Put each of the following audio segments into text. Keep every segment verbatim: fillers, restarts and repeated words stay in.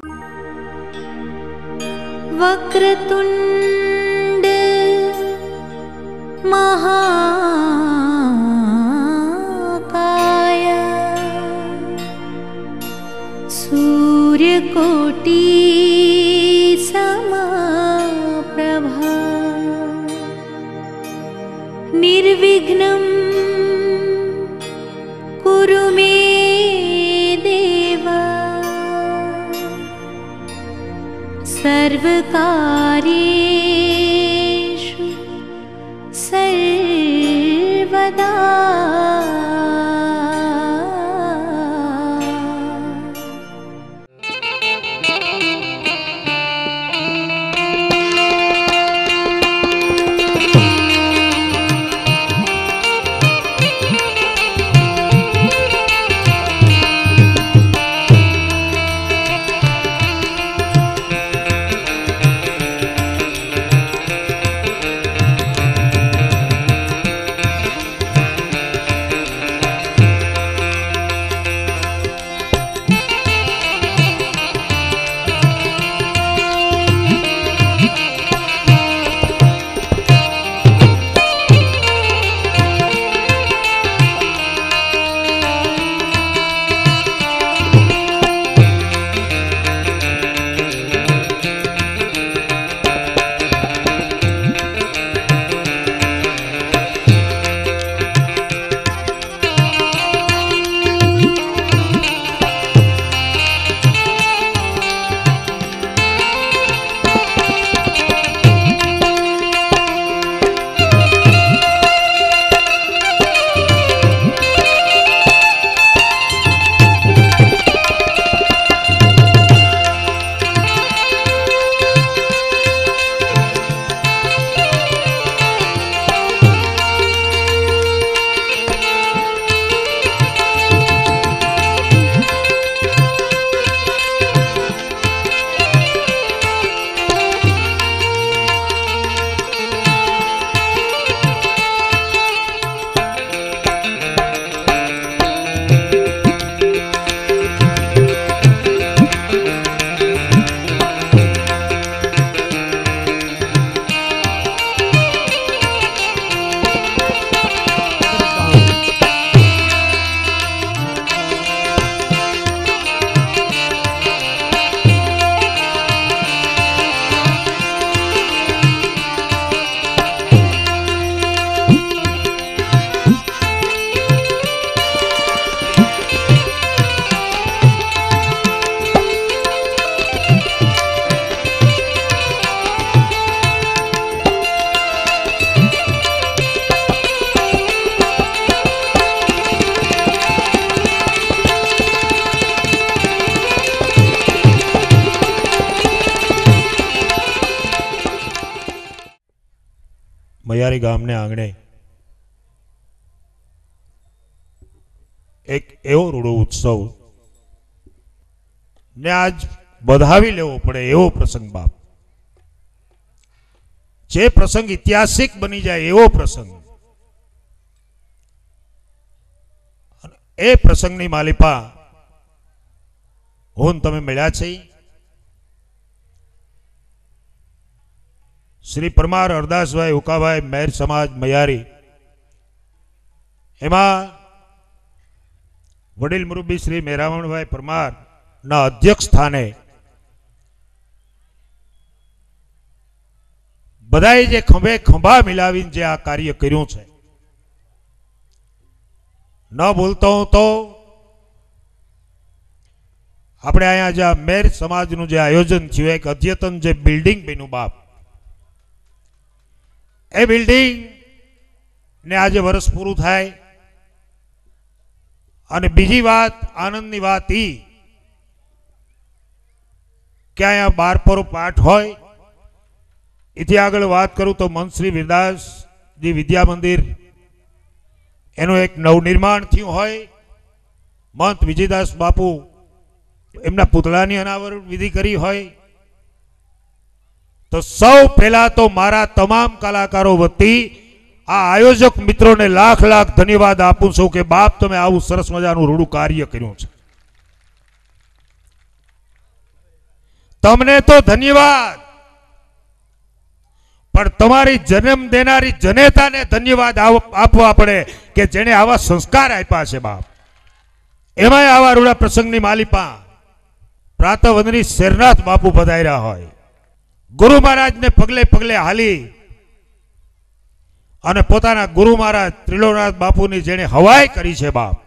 वक्रतुंड महाकाय सूर्यकोटि समप्रभा निर्विघ्नं कुरु मे देव सर्वकार्येषु सर्वदा। મયારી ગામને આંગણે એક એવો રૂડો ઉત્સવ ને આજ વધાવી લેવો પડે એવો પ્રસંગ બાપ, જે પ્રસંગ ઐતિહાસિક બની જાય એવો પ્રસંગ, એ પ્રસંગની માલિપા હું તમે મળ્યા છે श्री परमार अरदास भाई उका भाई मेहर समाज मयारी एमा वडील मुरब्बी श्री मेरावण भाई परमार ना अध्यक्ष स्थाने बधाए जे खंभे खंभा मिलावीने जे आ कार्य कर्युं छे न बोलतो हूं तो आपणे अहींया जे मेहर समाजनुं जे आयोजन थयुं एक अद्यतन जे बिल्डिंग बन्युं बाप, ए बिल्डिंग ने आज वर्ष पूरु थाय अने बीजी बात आनंदनी बात ई के अहींया बारपोरो पाठ होय। एथी आगळ वात करूं तो मंत्री वीरदास जी विद्या मंदिर एनु एक नवनिर्माण थयुं होय, महंत विजयदास बापू एमना पुतळानी अनावरण विधि करी होय, तो सौ पहला तो मारा तमाम कलाकारों वती आ आयोजक मित्रों ने लाख लाख धन्यवाद आपू छूं के बाप तमे आवुं सरस मजानुं रूडुं कार्य कर्युं छे। તમને તો ધન્યવાદ, પણ તમારી જન્મ દેનારી જનેતાને ધન્યવાદ આપવા પડે કે જેને આવા સંસ્કાર આપ્યા છે બાપ. એમાંય આવા રૂડા પ્રસંગની માલિપા પ્રાતઃવંદની શેરનાથ બાપુ પધાર્યા હોય, ગુરુ મહારાજને પગલે પગલે હાલી અને પોતાના ગુરુ મહારાજ ત્રિલોકનાથ બાપુની જેને હવાઈ કરી છે બાપ.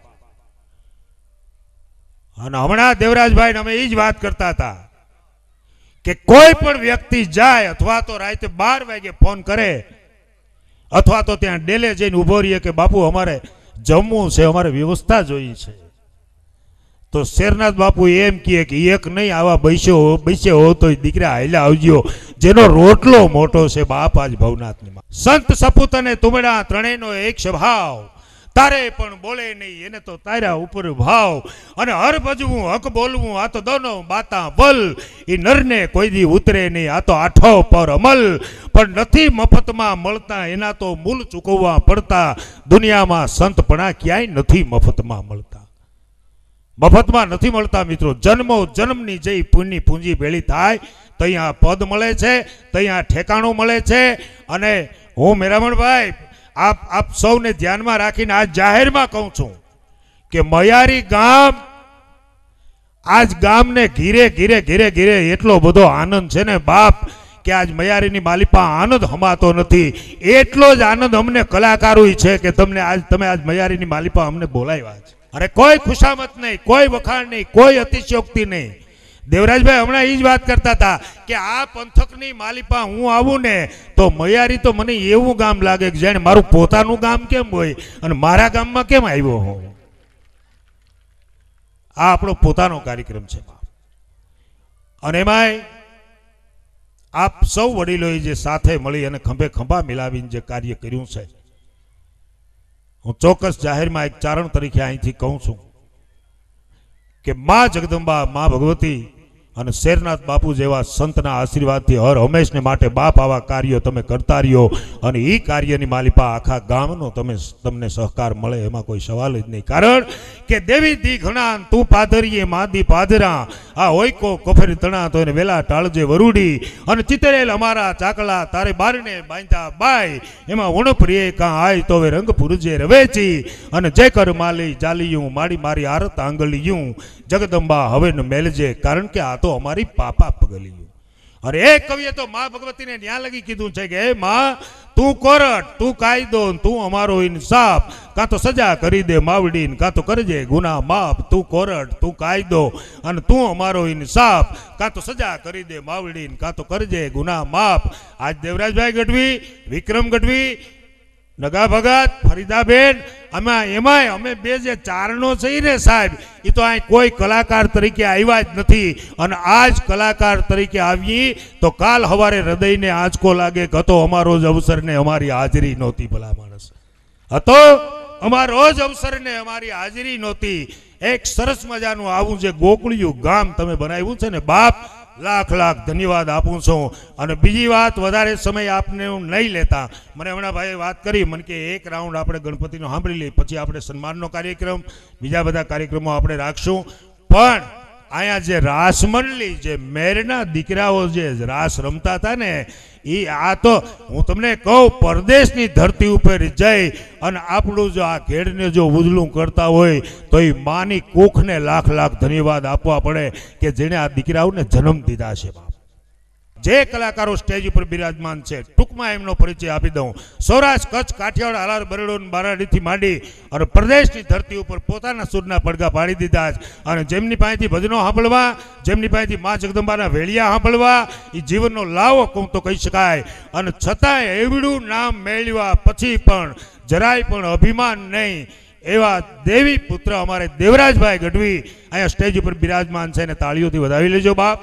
અને હમણાં દેવરાજભાઈ અમે એ જ વાત કરતા હતા કે કોઈ પણ વ્યક્તિ જાય અથવા તો રાતે બાર વાગે ફોન કરે અથવા તો ત્યાં ડેલે જઈને ઉભો રહીએ કે બાપુ અમારે જમવું છે, અમારે વ્યવસ્થા જોઈએ છે, તો શેરનાથ બાપુ એમ કહે કે એક નહીં આવા બૈસ્યો બૈસે હો તો દીકરા હાલ્યા આવજો, જેનો રોટલો મોટો છે બાપ આજ ભવનાથની માં. સંત સપૂત અને તુમડા ત્રણેયનો એક સ્વભાવ, તારે પણ બોલે નહીં એને તો તારા ઉપર ભાવ, અને હર ભજવું હક બોલવું આ તો દોનો બાતા બલ, એ નરને કોઈ દી ઉતરે નહીં આ તો આઠો પર અમલ, પણ નથી મફતમાં મળતા એના તો મૂલ ચૂકવવા પડતા, દુનિયામાં સંતપણા ક્યાંય નથી મફતમાં મળતા. મફતમાં નથી મળતા મિત્રો. જન્મો જન્મની જે પુણ્યની પૂંજી ભેળી થાય ત્યાં પદ મળે છે, ત્યાં ઠેકાણું મળે છે. અને હું મેરામણભાઈ આપ આપ સૌને ધ્યાનમાં રાખીને આજ જાહેરમાં કહું છું કે મયારી ગામ, આજ ગામને ઘીરે ઘીરે ઘીરે ઘીરે એટલો બધો આનંદ છે ને બાપ કે આજ મયારીની માલિપા આનંદ હમાતો નથી. એટલો જ આનંદ અમને કલાકારોય છે કે તમને આજ તમે આજ મયારીની માલિપા અમને બોલાવ્યા છે. અરે કોઈ ખુશામત નહીં, કોઈ વખાણ નહીં, કોઈ અતિશયોક્તિ નહીં. દેવરાજભાઈ હમણાં એ જ વાત કરતા હતા કે આ પંથકની માલિપા હું આવું ને તો મયારી તો મને એવું ગામ લાગે કે જાણે મારું પોતાનું ગામ કેમ હોય અને મારા ગામમાં કેમ આવ્યો હું. આ આપણો પોતાનો કાર્યક્રમ છે અને એમાંય આપ સૌ વડીલોએ જે સાથે મળી અને ખંભે ખંભા મિલાવીને જે કાર્ય કર્યું છે, હું ચોક્કસ જાહેરમાં એક ચારણ તરીકે અહીંથી કહું છું કે માં જગદંબા, માં ભગવતી અને શેરનાથ બાપુ જેવા સંતના આશીર્વાદથી હર હંમેશને માટે બાપ આવા કાર્યો તમે કરતા રહ્યો અને એ કાર્યની માલિપા આખા ગામનો તમે તમને સહકાર મળે એમાં કોઈ સવાલ જ નહીં. કારણ કે દેવી દી ઘણા તું પાધરીએ માદી પાધરા, આ હોયકો કફેર તણા તો એને વેલા ટાળજે વરુડી, અને ચિતરેલ અમારા ચાકલા તારે બારને બાંધા બાય, એમાં ઉણપરીએ કાં આય તો રંગ પુરજે રવેચી, અને જય કર માલી જાલિયું માડી મારી આરત આંગલિયું, જગદંબા હવે ન મેલજે કારણ કે આ તો અમારી પાપા પગલિયું. અરે એક કવિએ તો માં ભગવતીને ન્યા લગી કીધું છે કે હે માં તું કોરટ, તું કાયદો, તું અમારો ઇન્સાફ, કાં તો સજા કરી દે માવડીને કાં તો કરજે ગુના માફ. તું કોરટ, તું કાયદો અને તું અમારો ઇન્સાફ, કાં તો સજા કરી દે માવડીને કાં તો કરજે ગુના માફ. આજ દેવરાજભાઈ ગઢવી, વિક્રમ ગઢવી, નગા ભગત, ફરીદાબેન, આમાં એમાંય અમે બે જે ચારણો છીએ ને સાહેબ, એ તો અહીં કોઈ કલાકાર તરીકે આવ્યા જ નથી. અને આજ કલાકાર તરીકે આવી તો કાલ સવારે હૃદયને આંચકો લાગે કે હતો અમારો જ અવસર ને અમારી હાજરી નહોતી. ભલા માણસ હતો અમારો જ અવસર ને અમારી હાજરી નહોતી. એક સરસ મજાનું આવું જે ગોકળિયું ગામ તમે બનાવ્યું છે ને બાપ, લાખ લાખ ધન્યવાદ આપું છું. અને બીજી વાત વધારે સમય આપને હું નહીં લેતા, મને હમણાં ભાઈએ વાત કરી મને કે એક રાઉન્ડ આપણે ગણપતિનો સાંભળી લઈએ, પછી આપણે સન્માનનો કાર્યક્રમ, બીજા બધા કાર્યક્રમો આપણે રાખશું. પણ અહીંયા જે રાસ મંડળી, જે મેરના દીકરાઓ જે રાસ રમતા હતા ને, એ આ તો હું તમને કહું પરદેશની ધરતી ઉપર જઈ અને આપણું જો આ ઘેડને જો ઉજળું કરતા હોય તો એ માની કોખને લાખ લાખ ધન્યવાદ આપવા પડે કે જેણે આ દીકરાઓને જન્મ દીધા છે. બાપ જે કલાકારો સ્ટેજ ઉપર બિરાજમાન છે, ટૂંકમાં એમનો પરિચય આપી દઉં. સૌરાષ્ટ્ર, કચ્છ, કાઠિયાવાડ, હાલાર, બરડો, બારાડીથી માંડી અને પ્રદેશની ધરતી ઉપર પોતાના સૂરના પડઘા પાડી દીધા છે. અને જેમની પાસેથી ભજનો સાંભળવા, જેમની પાસેથી મા જગદંબાના વેળિયા સાંભળવા એ જીવનનો લાવો કહું તો કહી શકાય. અને છતાંય એવડું નામ મેળવ્યા પછી પણ જરાય પણ અભિમાન નહીં એવા દેવી પુત્ર અમારે દેવરાજભાઈ ગઢવી અહીંયા સ્ટેજ ઉપર બિરાજમાન છે, અને તાળીઓથી વધાવી લેજો બાપ.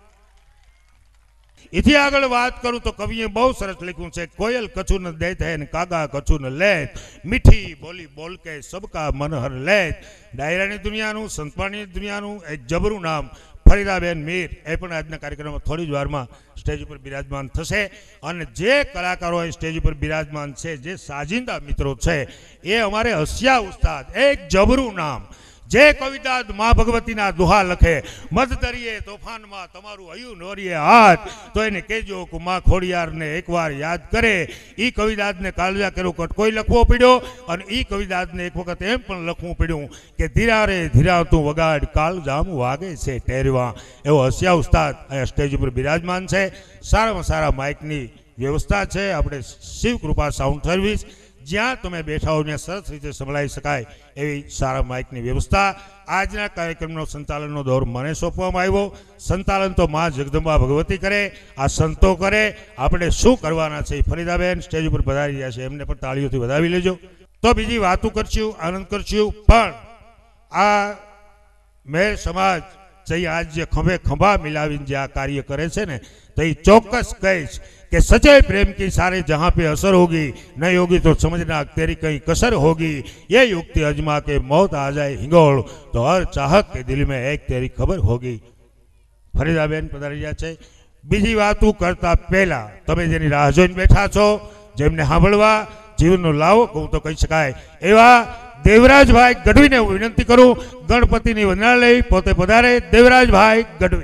એથી આગળ વાત કરું તો કવિએ બહુ સરસ લખ્યું છે, કોયલ કછું ન દે ને કાગા કછું ન લે, મીઠી બોલી બોલ કે સબકા મનહર લે. ડાયરાની દુનિયાનું, સંતપાણીની દુનિયાનું એક જબરું નામ ફરીદાબેન મીર, એ પણ આજના કાર્યક્રમમાં થોડી જ વારમાં સ્ટેજ ઉપર બિરાજમાન થશે. અને જે કલાકારો અહીં સ્ટેજ ઉપર બિરાજમાન છે, જે સાજિંદા મિત્રો છે, એ અમારે હસિયા ઉસ્તાદ, એક જબરું નામ, જે કવિતા મા ભગવતીના દુહા લખે, મધ દરિયે તોફાનમાં તમારું હયું નોરીએ હાથ, તો એને કહેજો કે મા ખોડિયારને એકવાર યાદ કરે. એ કવિદાદને કાળજા કેરો કટકોઈ લખવો પડ્યો, અને એ કવિદાદને એક વખત એમ પણ લખવું પડ્યું કે ધીરા રે ધીરા તું વગાડ કાળજામ વાગે છે ટેરવા. એવો હસ્યા ઉસ્તાદ અહીંયા સ્ટેજ ઉપર બિરાજમાન છે. સારામાં સારા માઇકની વ્યવસ્થા છે. આપણે શિવ કૃપા સાઉન્ડ સર્વિસ, જ્યાં તમે બેઠા હો ત્યાં સરસ રીતે સંભળાઈ શકાય એવી સારા માઇકની વ્યવસ્થા. આજના કાર્યક્રમનો સંચાલનનો દોર મને સોંપવામાં આવ્યો. સંચાલન તો મા જગદંબા ભગવતી કરે, આ સંતો કરે. આપણે શું કરવાના છે? ફરીદાબેન સ્ટેજ ઉપર પધારી રહ્યા છે, એમને પણ તાળીઓથી વધાવી લેજો. તો બીજી વાતો કરશું, આનંદ કરશું, પણ આ મેર સમાજ જે આજ જે ખંભે ખંભા મિલાવીને જે આ કાર્ય કરે છે ને, તો એ ચોક્કસ કહીશ कि सच्चे प्रेम की सारे जहाँ पे असर होगी, नहीं होगी तो समझना तेरी कहीं कसर होगी. ये युक्ति अजमा के मौत आ जाए हिंगोल, तो हर चाहक के दिल में एक तेरी खबर होगी. फरीदाबेन पधारी રહ્યા છે. બીજી વાતો કરતા પહેલા તમે જેની રાહ જોઈને બેઠા છો, જેમને સાંભળવા જીવનનો લાવો કહું તો કહી શકાય એવા દેવરાજભાઈ ગઢવીને હું વિનંતી કરું, ગણપતિની વંદના લઈ પોતે પધારે. દેવરાજભાઈ ગઢવી.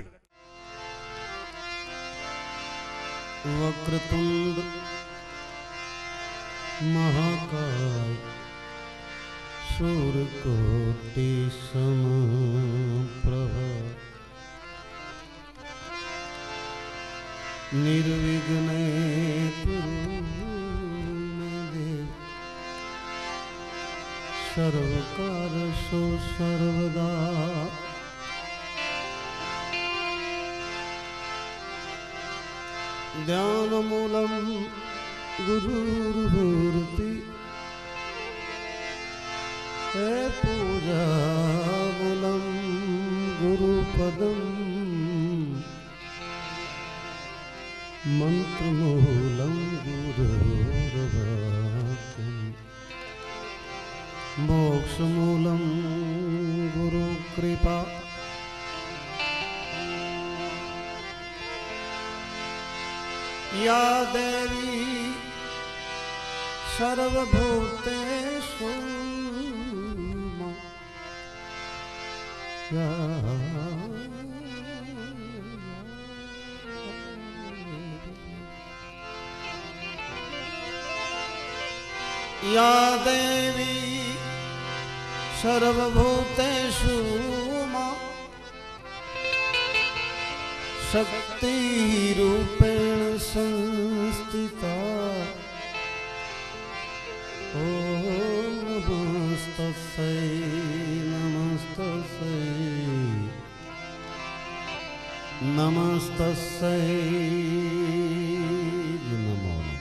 वक्रतुंड महाकाय सूर्यकोटि समप्रभ निर्विघ्ने कुरु मे देव सर्वकारसु सर्वदा. ध्यानमूलं गुरुर्भूर्ति हे पूजामूलं गुरुपदं मंत्रमूलं गुरुर्वाक्यं मोक्षमूलं गुरुकृपा. या देवी सर्वभूतेषु या या देवी सर्वभूतेषु शक्ति रूपेण संस्थिता. ओम नमस्तस्यै नमस्तस्यै नमस्तस्यै नमो नमः.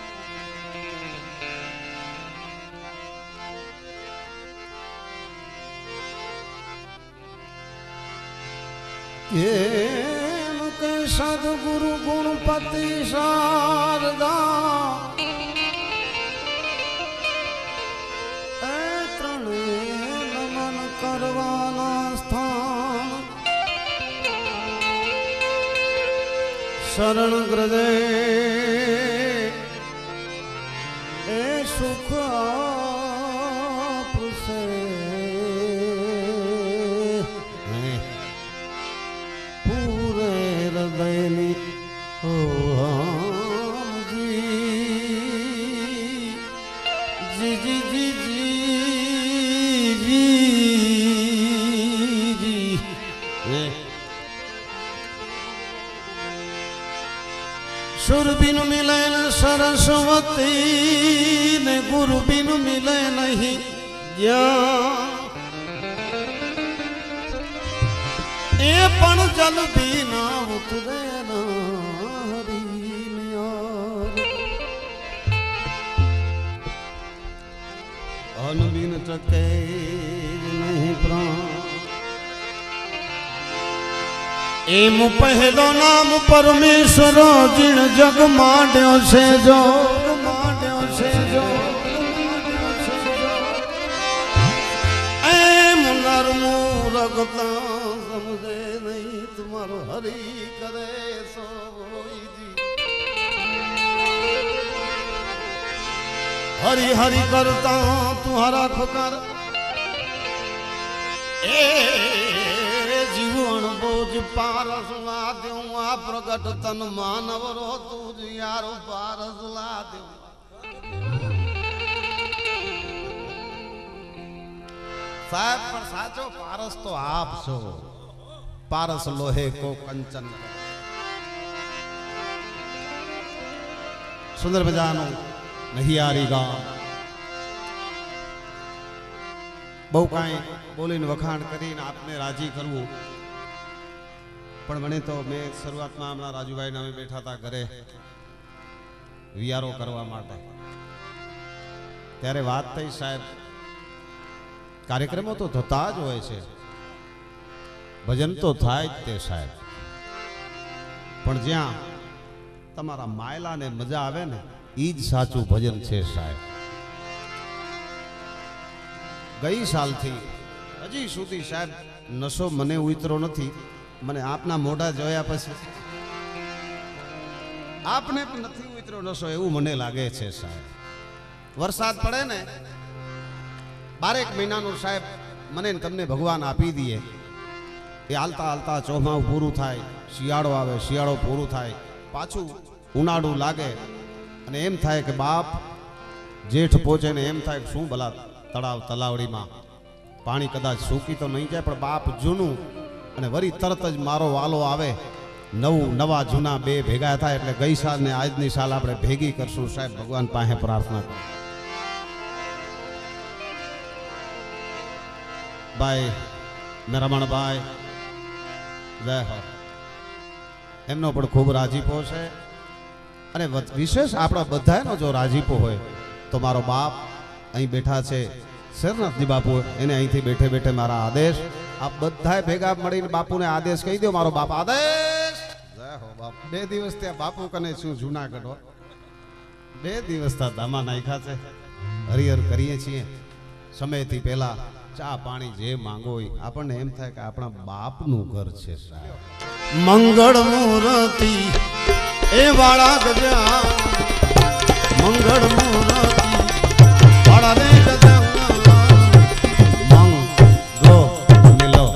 ये सदगुरु गुणपति शारदा त्रणे नमन करवाना स्थान. शरण हृदय ए सुख आपसे दैनी ओ हम जी जी जी जी जी जी जी. सुर बिनु मिले न सरस्वती ने गुरु बिनु मिले नहीं ज्ञान. ए पण जल बिना उतरे ना हरि न्यार. अन बिन टके नहीं प्राण. एम पहलो नाम परमेश्वर जिन जग मांड्यो से जो मांड्यो से जो एम नर मूरखता समझे नहीं तुम्हारो हरि करे सोई जी. हरि हरि करता तुम्हारा फकर ए जीवन बोझ पारस ला दूं आ प्रगट तन मानव रो तुझ यारो पारस ला दूं साहब पर साचो पारस तो आप छो पारस लोहे को कंचन सुंदर बजानो नहीं आरी गा बहु काई बोलीने वखाण करीने आपने राजी करवू पण मने तो मैं शुरुआत में हमारा राजूभाई नामे बैठा था घरे वियारो करवा माटे त्यारे बात थई साहेब कार्यक्रमों तो थता ज होय छे भजन तो थाय ज ते साहेब पण ज्यां तमारा मायला ने मजा आवे ने ई ज साचू भजन छे साहेब गई साल थी हजी सुधी साहेब नशो मने उतरो नथी मने आपना मोढा जोया पछी आपने पण नथी उतरो नशो एवुं मने लागे छे साहेब वरसाद पड़े ने बारेक महीना नो साहेब मने तमने भगवान आपी दिए ए हालता हालता चौमाहु पूरू थाय शियाळो आवे शियाळो पूरू थाय पाछू उनाळू लागे अने एम थाय के बाप जेठ पहुंचे ने एम थाय शुं भला तळाव तलावड़ी में पानी कदाच सूकी तो नहीं जाए पण बाप जूनू अने वरी तरत ज मारो वालो आवे नव नवा जूना बे भेगा था एटले गई साल ने आजनी साल आपणे भेगी करशुं साहेब भगवान पासे प्रार्थना कर भाई मेरामण भाई जय हो एमनो पण खूब राजीपो छे अने विशेष आपणा बधायनो जो राजीपो होय तो मारो बाप अहीं बैठा छे शरणनाथजी बापू एने अहींथी बैठे बैठे मारा आदेश आप बधाए भेगा मळीने बापूने आदेश कही दो मारो बाप आदेश जय हो बाप बे दिवस त्या बापू कने शुं जूनागढ़ हो बे दिवस ता दामा नाख्या छे हरिहर करीए छीए समयथी पहेला चा पाणी जे मांगो आपने एम थाय के आपणा बापनुं घर छे साहेब मंगल मूर्ति ए वाला गजा मंगल मूर्ति वाला ने गजा मंगो मिलो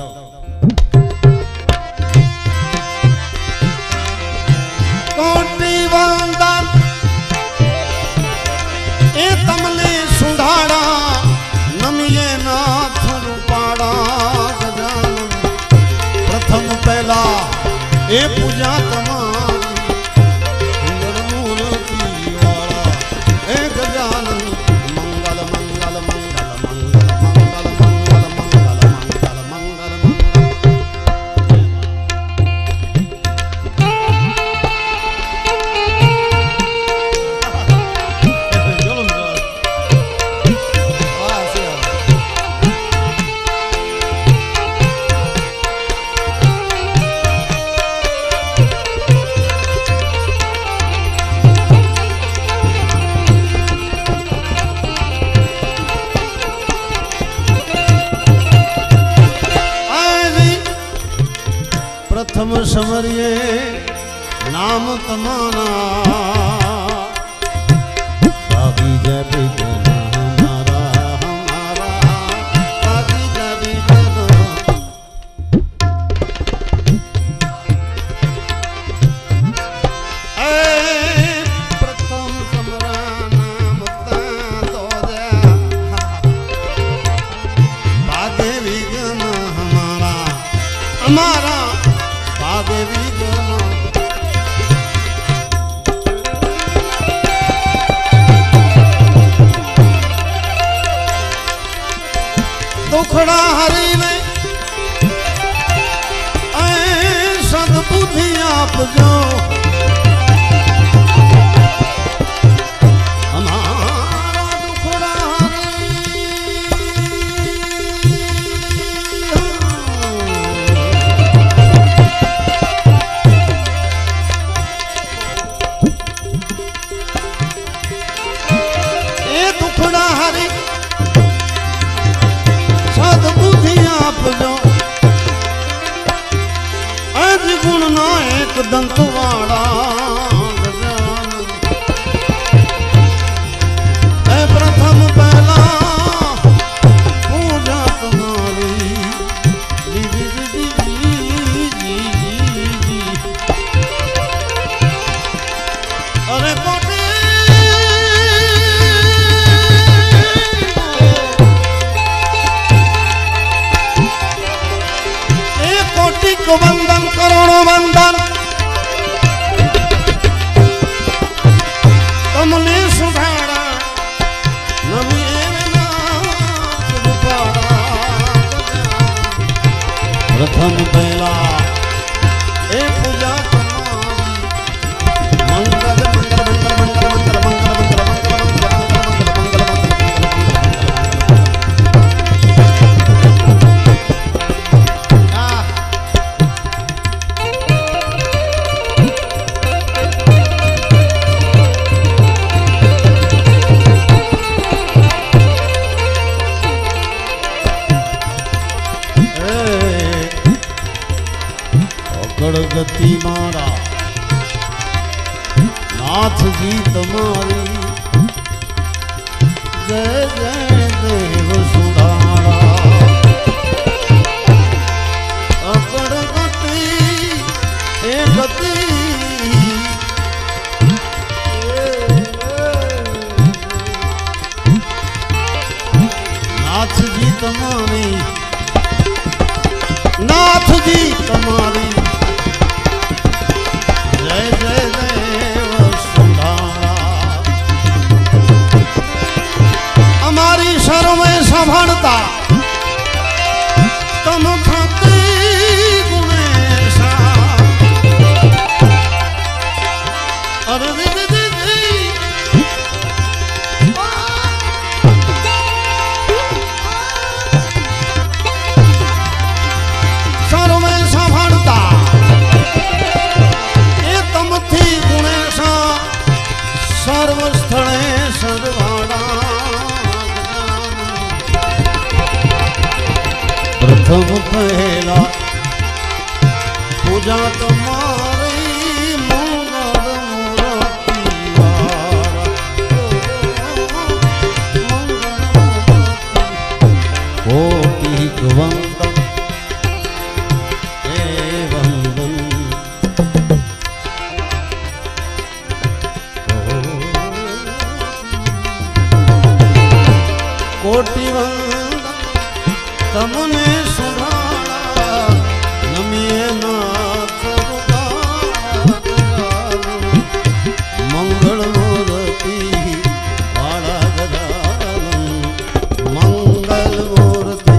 कोटि वंदन ए तमले सुधाड़ा नमिये नाथ रूपाड़ा गजानन प्रथम पहला ए पूजा तमारी सुंदर मूर्ति वाला ए गजानन मंगल मंगल मंगल मंगल मंगल मंगल मंगल मंगल मंगल प्रथम समरिए नाम तमाना बागी जय बिगना हमारा हमारा बागी जय बिगना ए प्रथम समरा नाम ता तो जा बागे बिगना हमारा हमारा देवी दुखड़ा हरी ने सदबुद्धि आप जो हमारा दुखड़ा हरी सदबुद्धि आप जो अज गुण नायक दंतवाड़ा प्रथम पहला पूजा तुम्हारी चरण वंदन तमने सुधारा प्रथम पहला ए पूजा मंगल मंगल मंगल मंगल मंगल मंगल गति मारा नाथ जी तुम्हारी जय जय देव सुधारा अकड़ गति ए गति नाथ जी तुम्हारी नाथ जी तुम्हारी जय जय देव सुधारा हमारी शर्म में संभलता तुम भक्ति गुणेशा अरे दीदी दीदी शर्म में संभलता सर्वस्थळे सर्वाणा प्रथम पहला पूजा तुम्हारी मंगल मूर्ति वारा कोटि वंदन हे वंदन कोटि वंदन तमने सुधारा नमिए नाथ मंगल मूर्ति वाला गजानन मंगल मूर्ति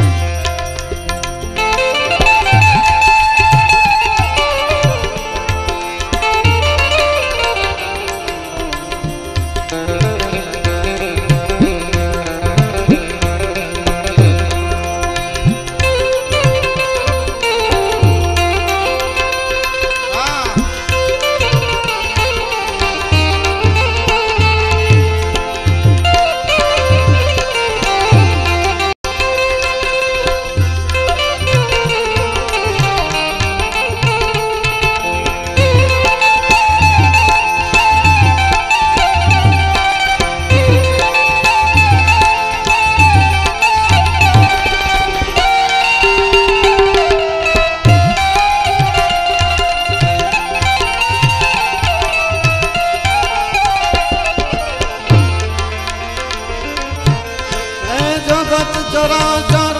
चराचर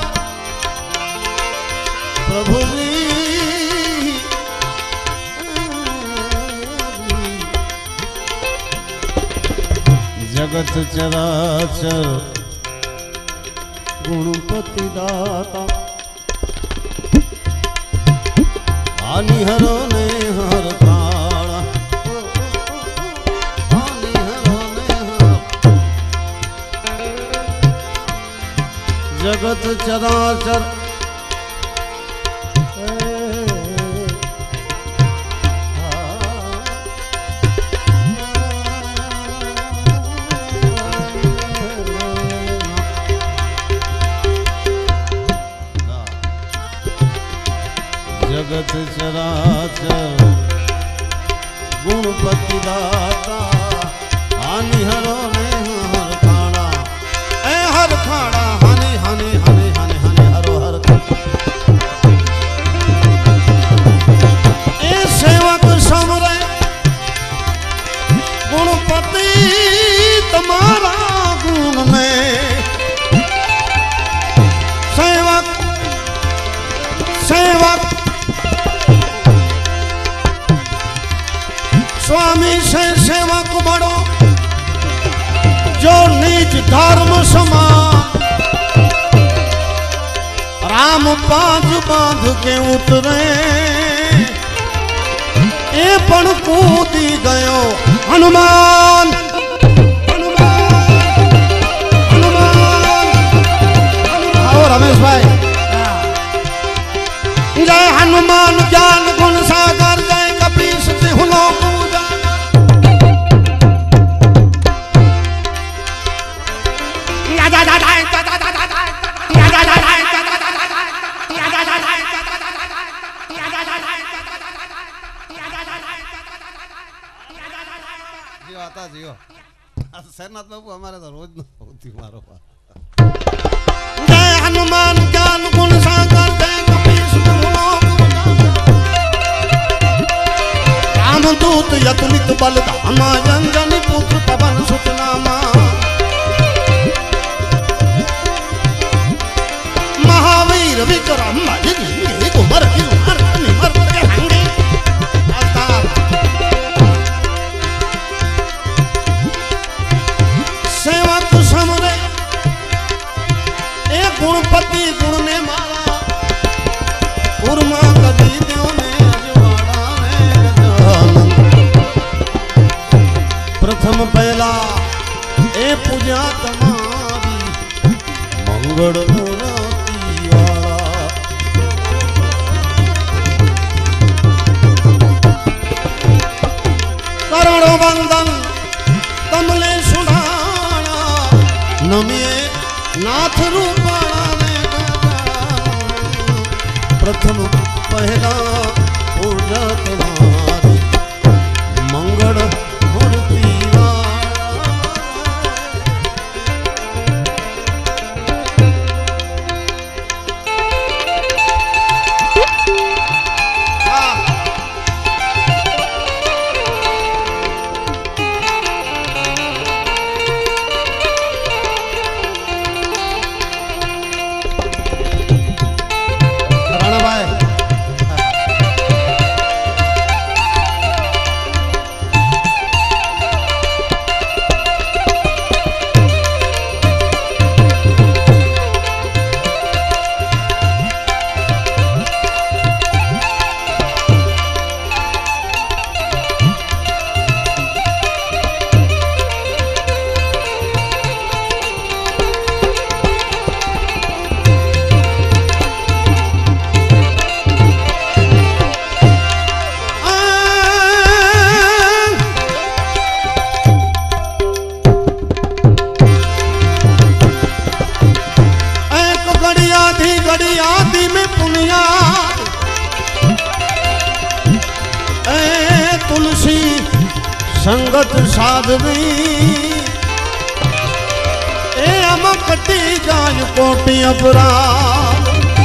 प्रभु जगत चराचर गुणपति दाता हानि हरो ने हर प्राण हानि हरो ने हर जगत चराचर जगत चराचर गुणपति दाता हानि हरो ने हर खाना ए हर खाना हानि हानि हानि हानि हानि हरो हर ए सेवक समरे गुणपति तुम्हारा गुण में सेवक सेवक स्वामी से सेवक बड़ो जो निज धर्म समान, राम पांच बांध के उतरे ए पण कूदी गयो हनुमान। रमेश भाई जय हनुमान ज्ञान गुण सागर जय कपीस सिंह लोक जियो आता जियो सेनाथ बाबू हमारे तो रोज होती मारो जय हनुमान ज्ञान गुण सागर जय कपीस रामदूत यतुलित बल धामा अंजनी पुत्र पवन सुत नामा। महावीर विक्रम भजनी कुमर कुमार निमर के हंगे सेवा तु समरे गुणपति गुण ने मारा उर्मा कभी देव ने अजवाड़ा ने गजानन। प्रथम पहला ए पूजा तुम्हारी मंगल मूर्ति वाला। करोड़ों वंदन कमले सुनाना नमिए नाथ रूपाणा ने प्रथम पहला पूजा तुम्हारी मंगल मूर्ति संगत साधवी ए अम कटी जाय कोटि अपराध।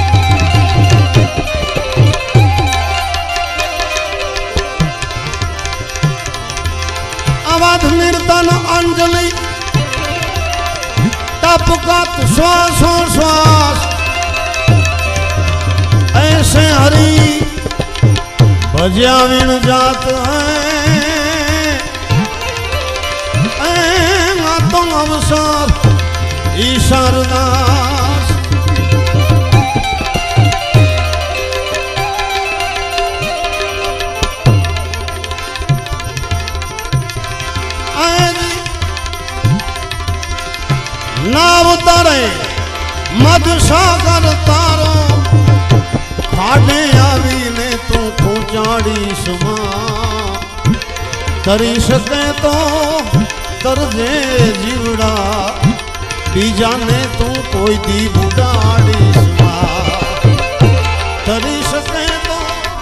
अवध निर्धन अंजलि तप गत श्वासों श्वास ऐसे हरि भजिया विण जात है तुम अवसर ईश्वर दास। नाव तारे मद सागर तारो खाडे आवी ने तू खूंचाड़ी सुमा करी सके तो तरजे जीवड़ा बीजा ने तू कोई दी बुढ़ाड़ी सुमा करी सके तो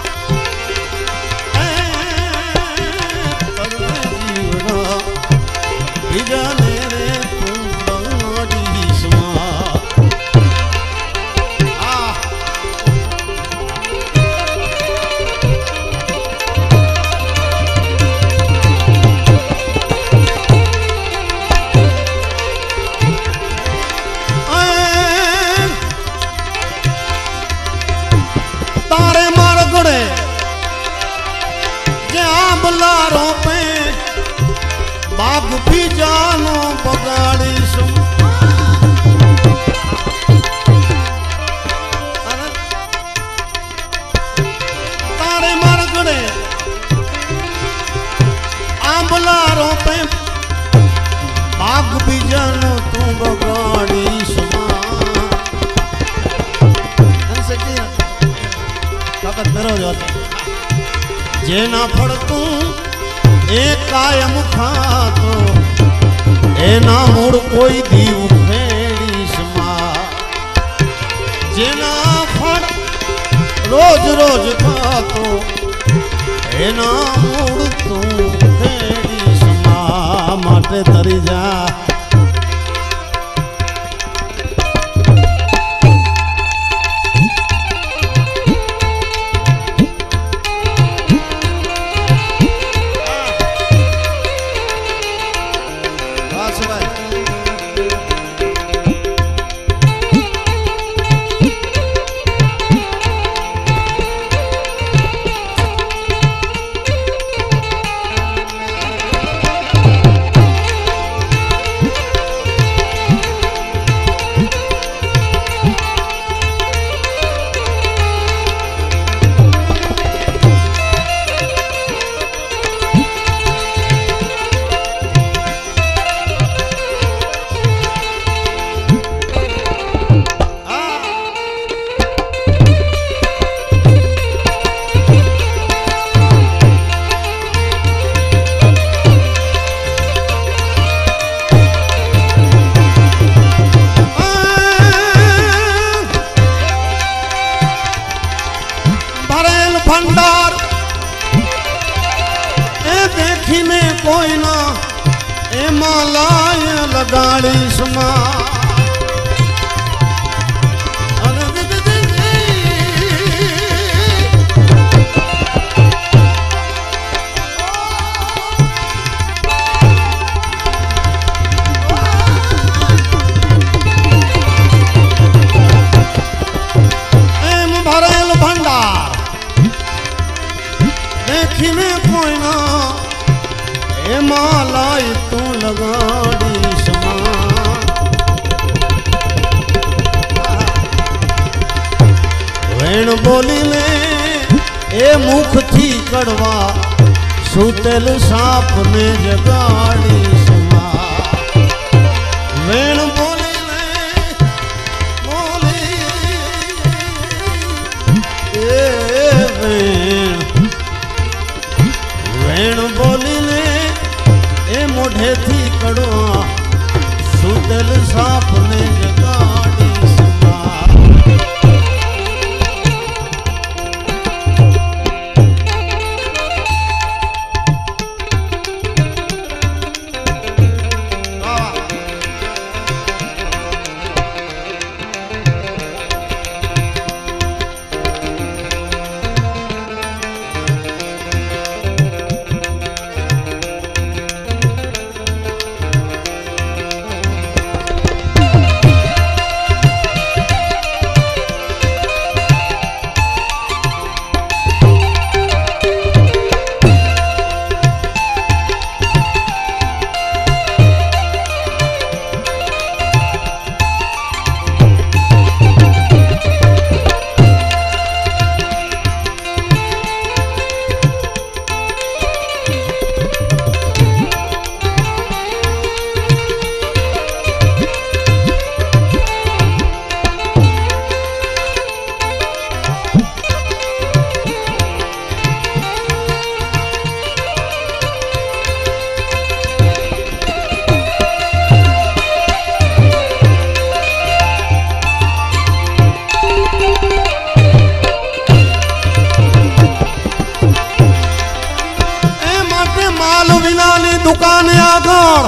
तरजे जीवड़ा बीजा ने रे तू बुढ़ाड़ी सुमा। बाग बीजानो बगाड़ीश तारे मरगड़े आंबला रोपे बाग बीजानो तू बगाड़ीश जेना फड़ तू एक कायम खातो एना मूड़ कोई दीव फेड़ीश मां जेना फड़ रोज रोज खातो एना मूड़ तू फेड़ीश मां माटे तरी जा भंडार ए देखने कोई ना ए मालाय लगाड़ी सुमा एम भरेल भंडार देखने कोई ना ए मालाई तू लगाड़ी समा वेण बोली ले ए मुख थी कड़वा सुतेल सांप ने जगाड़ी समा वेण बोली ले बोली ए वेण वेण बोली ने ए मोढ़े थी कड़वा सुतल सांप ने जगाड़ी समा दुकान आगर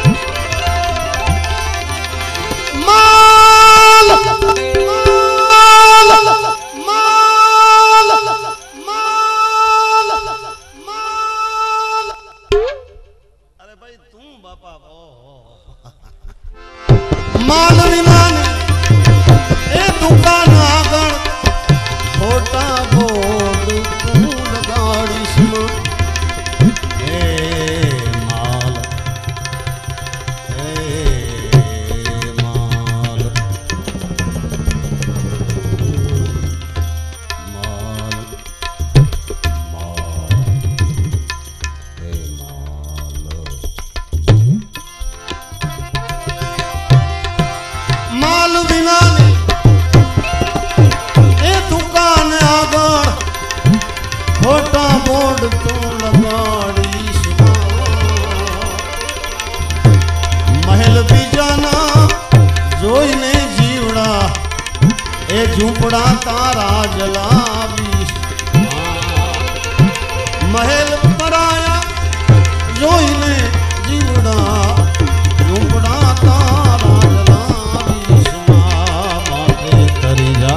माल माल माल माल माल अरे भाई तू बापा माल विमान ए दुकान आगर छोटा बोर्ड तू लगाड़ी सुन जोड़ तू लगाड़ीश महल बीजाना जोईने जीवड़ा ए झूपड़ा तारा जलावीश महल पराया जोईने जीवड़ा झूपड़ा तारा जलावीश माटे तरी जा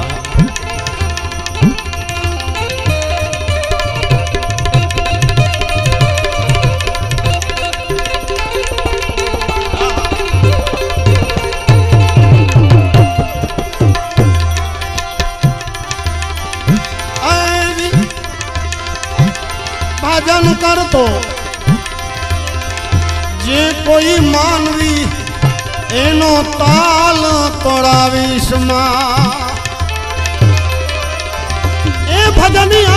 भजन कर तो जे कोई मानवी एनो ताल तोड़ावीश मां ए भजनिया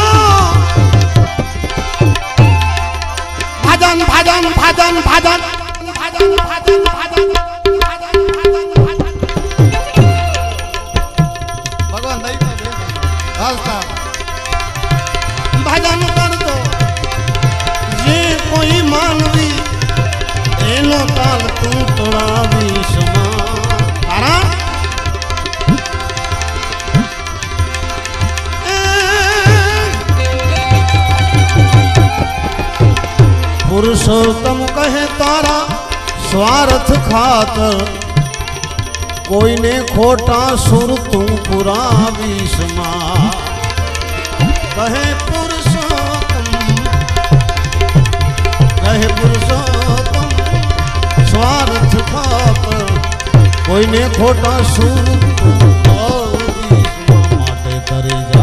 भजन भजन भजन भजन भजन भजन भजन भगवान नहीं भजन कर तो कोई मानवी एनो ताल तू तोड़ावीश मारा पुरुषोत्तम कहे तारा स्वार्थ खातर कोई ने खोटा सुर तू पुरावीश मां कहे कहे पुरुषोत्तम स्वार्थ खातर कोई ने खोटा सुर माटे तरी जा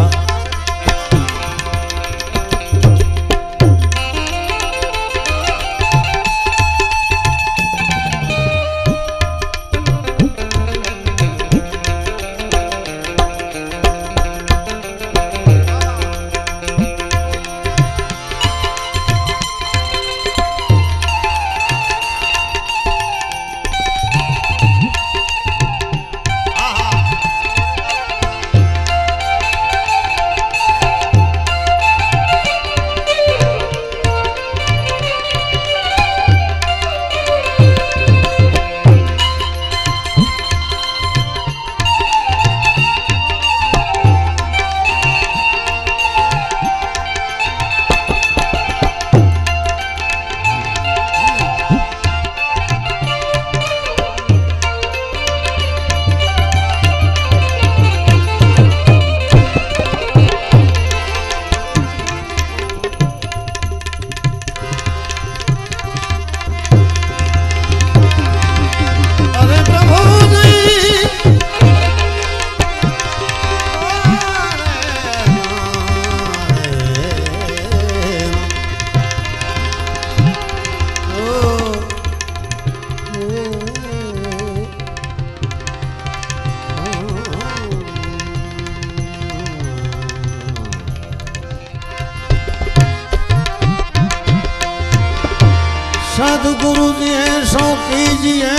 सदगुरु जी सो कीजिए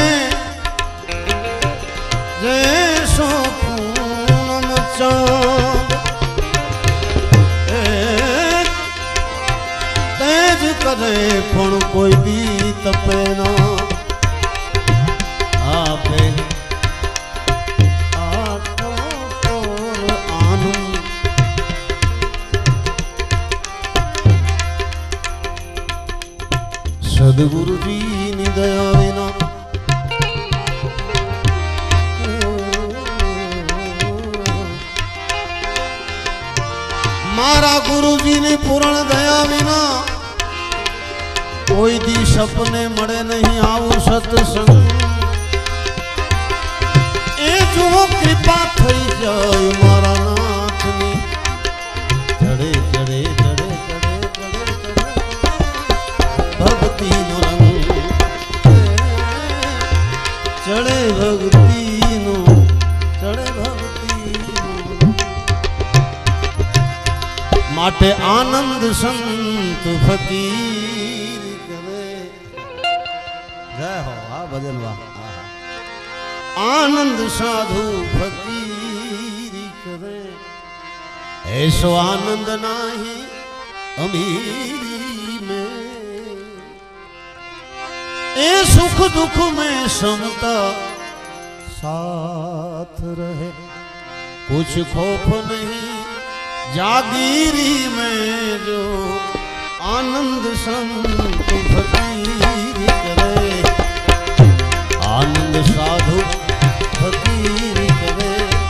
जैसो पूनम चांद तेज करे पण कोई भी तपे ना आपे सदगुरु जी नी दया विना मारा गुरु जी ने पूर्ण दया विना कोई दी सपने मड़े नहीं आऊ सत्संग ए जो कृपा थई जाय मारा नाथ नी चढ़े चढ़े चढ़े चढ़े चढ़े चढ़े भक्ति नो रंग चढ़े भक्ति नो चढ़े भक्ति नो माटे आनंद संत फकीर करे जय हो आ भजन वाह आनंद साधु फकीर करे ऐसो आनंद नाही अमीरी में, ए सुख दुख में समता साथ रहे, कुछ खौफ नहीं जागीरी में, जो आनंद संत फकीर करे, आनंद साधु फकीर करे।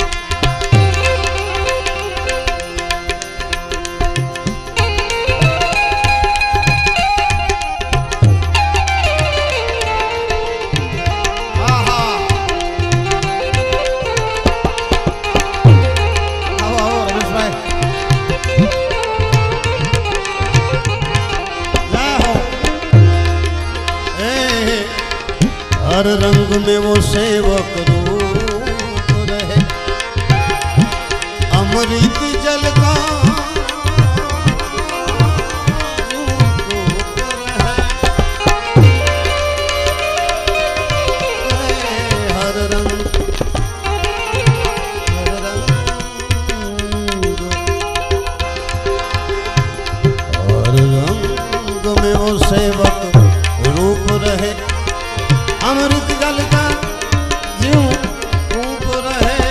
हर रंग में वो सेवक रूप रहे, अमृत जल का हर रंग, हर रंग, हर रंग में वो सेवक रूप रहे, अमृत जल का ज्यों रूप रहे,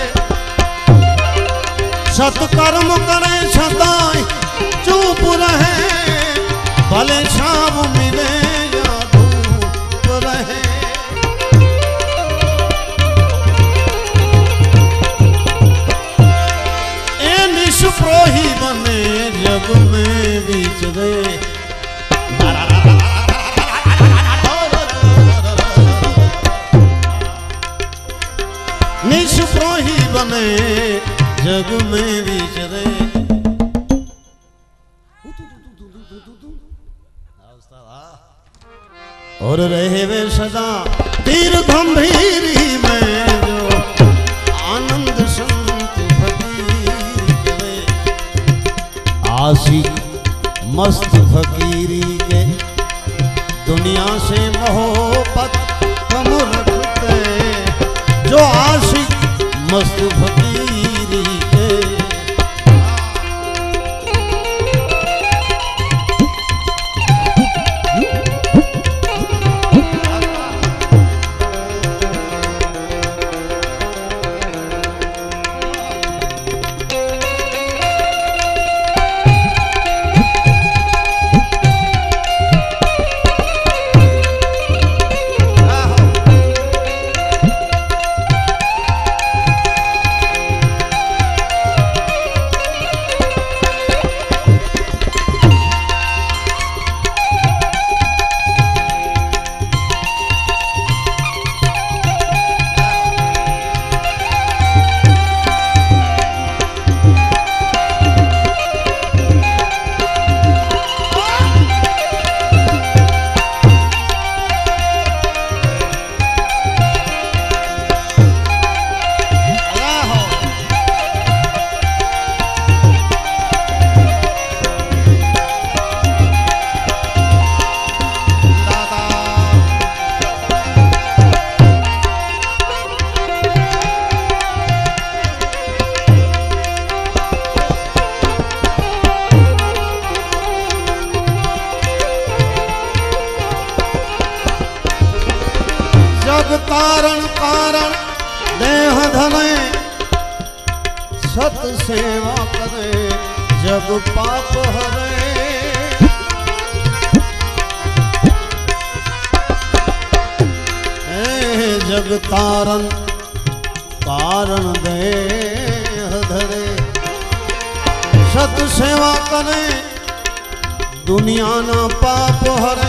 सत्कर्म करे सदाई चुप रहे, भले शाम मिले या धूप रहे। ए निष्प्रोही बने जग में विचरे, निष्प्रोही बने जग में विचरे, और रहे वे सदा तीर गंभीरी में, जो आनंद संत फकीर करे, आशिक मस्त फकीरी के, दुनिया से मोहब्बत कम रखते, जो आशिक मस्त फकीरी के। कारण कारण देह धने, सत सेवा करे जग पाप हरे, जग तारण कारण देह धरे, सत सेवा करे दुनिया ना पाप हरे,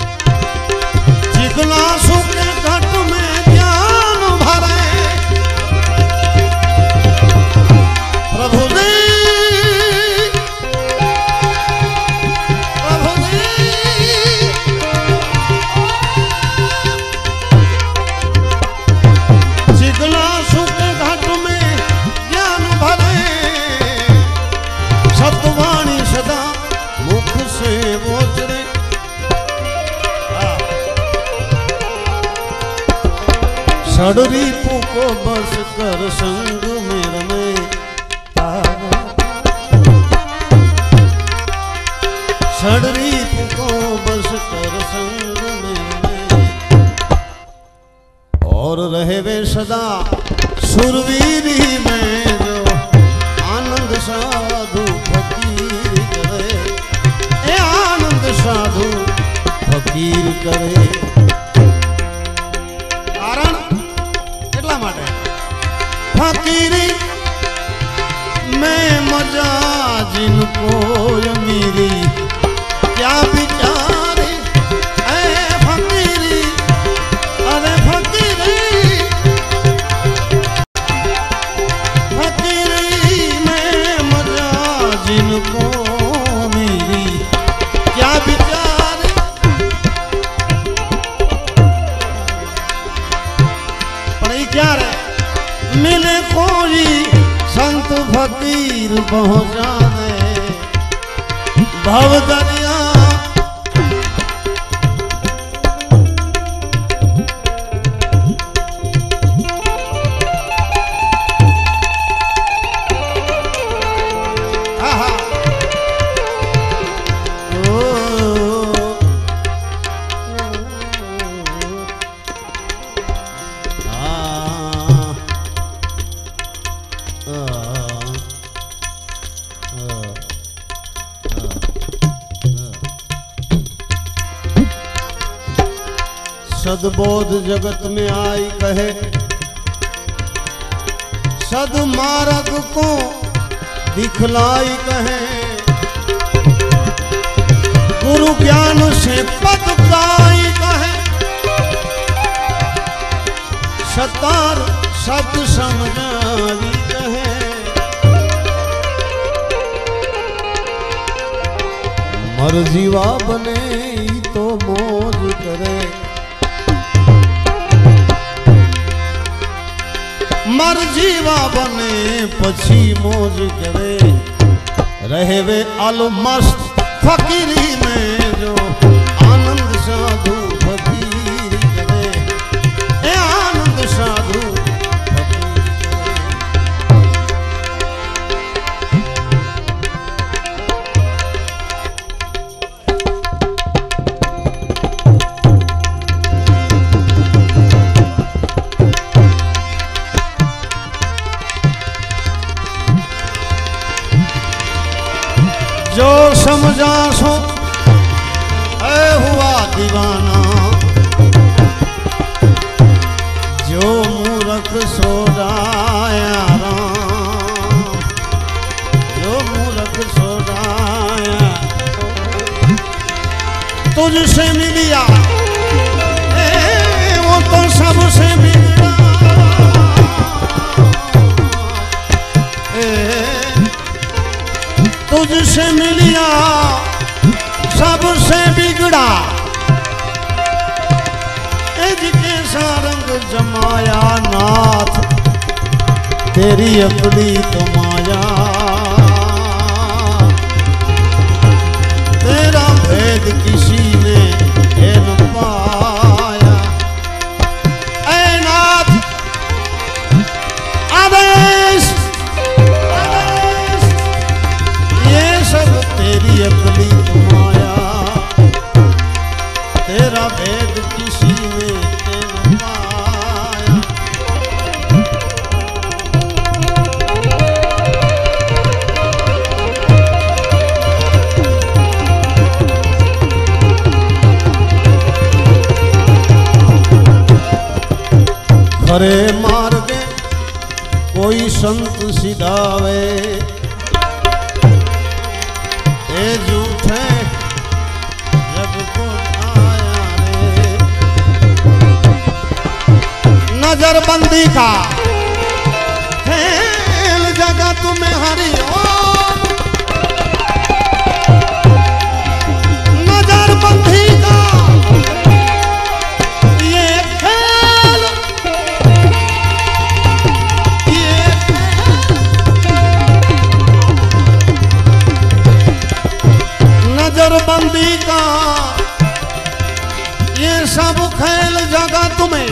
जिज्ञासु के घट में ज्ञान भरे, प्रभु जी प्रभु जी जिज्ञासु के घट में ज्ञान भरे, सत्वाणी सदा मुख से बोचरे, षडरिपु को बस कर संग में रमे, सड़री को बस कर संग में और रहे वे सदा सुरवीरी में जो आनंद साधु फकीर करे ए आनंद साधु फकीर करे कारण એટલા માટે फकीरी में मजा जिनको अमीरी क्या बिचारे ए फकीरी अरे फकीरी फकीरी में मजा जिनको अमीरी क्या बिचारे पर ये क्या रे मिले कोई संत फकीर पहुंचा दे भव दरिया सदबोध जगत में आई कहे सदमार्ग को दिखलाई कहे गुरु ज्ञान से पद गाई कहे सतार शब्द समझाई कहे मर्जीवा बने तो मौज करे मर्जीवा बने पछी मौज करे रहे वे आलो मस्त फकीरी में जो आनंद साधु फकीर करे ए आनंद साधु जो समझा सो ऐ हुआ दीवाना जो मूर्ख सो डाया राम जो मूर्ख सो डाया तुझसे मिलिया ए, वो तो सबसे मिला तुझसे मिलिया सबसे बिगड़ा के सारंग जमाया नाथ तेरी अपनी तो माया तेरा भेद किसी ने न पाया ऐ नाथ आदेश सब तेरी अकली माया तेरा भेद किसी ने न पाया खरे मार्गे कोई संत सिधावे झूठे जग को आया रे नजरबंदी का खेल जगत में हरि ओम नजरबंदी का ये खेल ये नजरबंदी का ये सब खेल जगत में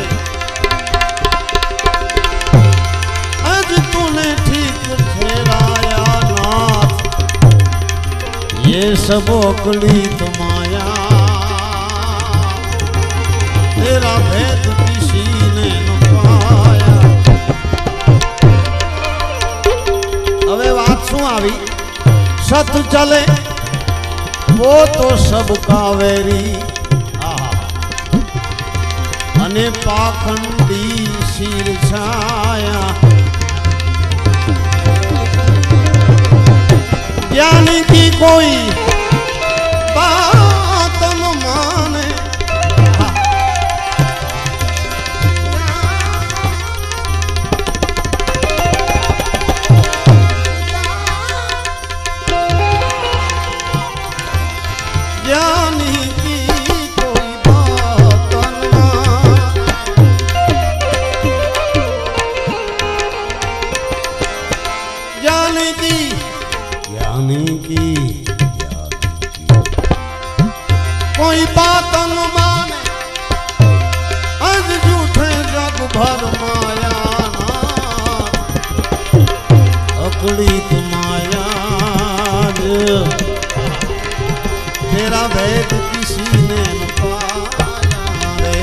आज तूने ठीक ठहराया नाथ ये सब अकलित माया तेरा भेद किसी ने न पाया। હવે વાત શું આવી? સત ચલે वो तो सब कावेरी अने पाखंडी शील छाया। ज्ञानी की कोई बात न माने ज्ञानी की कोई बात न माने। ज्ञानी की ज्ञानी की कोई बात न माने अज झूठे जग भर माया अकड़ित माया तेरा भेद किसी ने न पाया रे।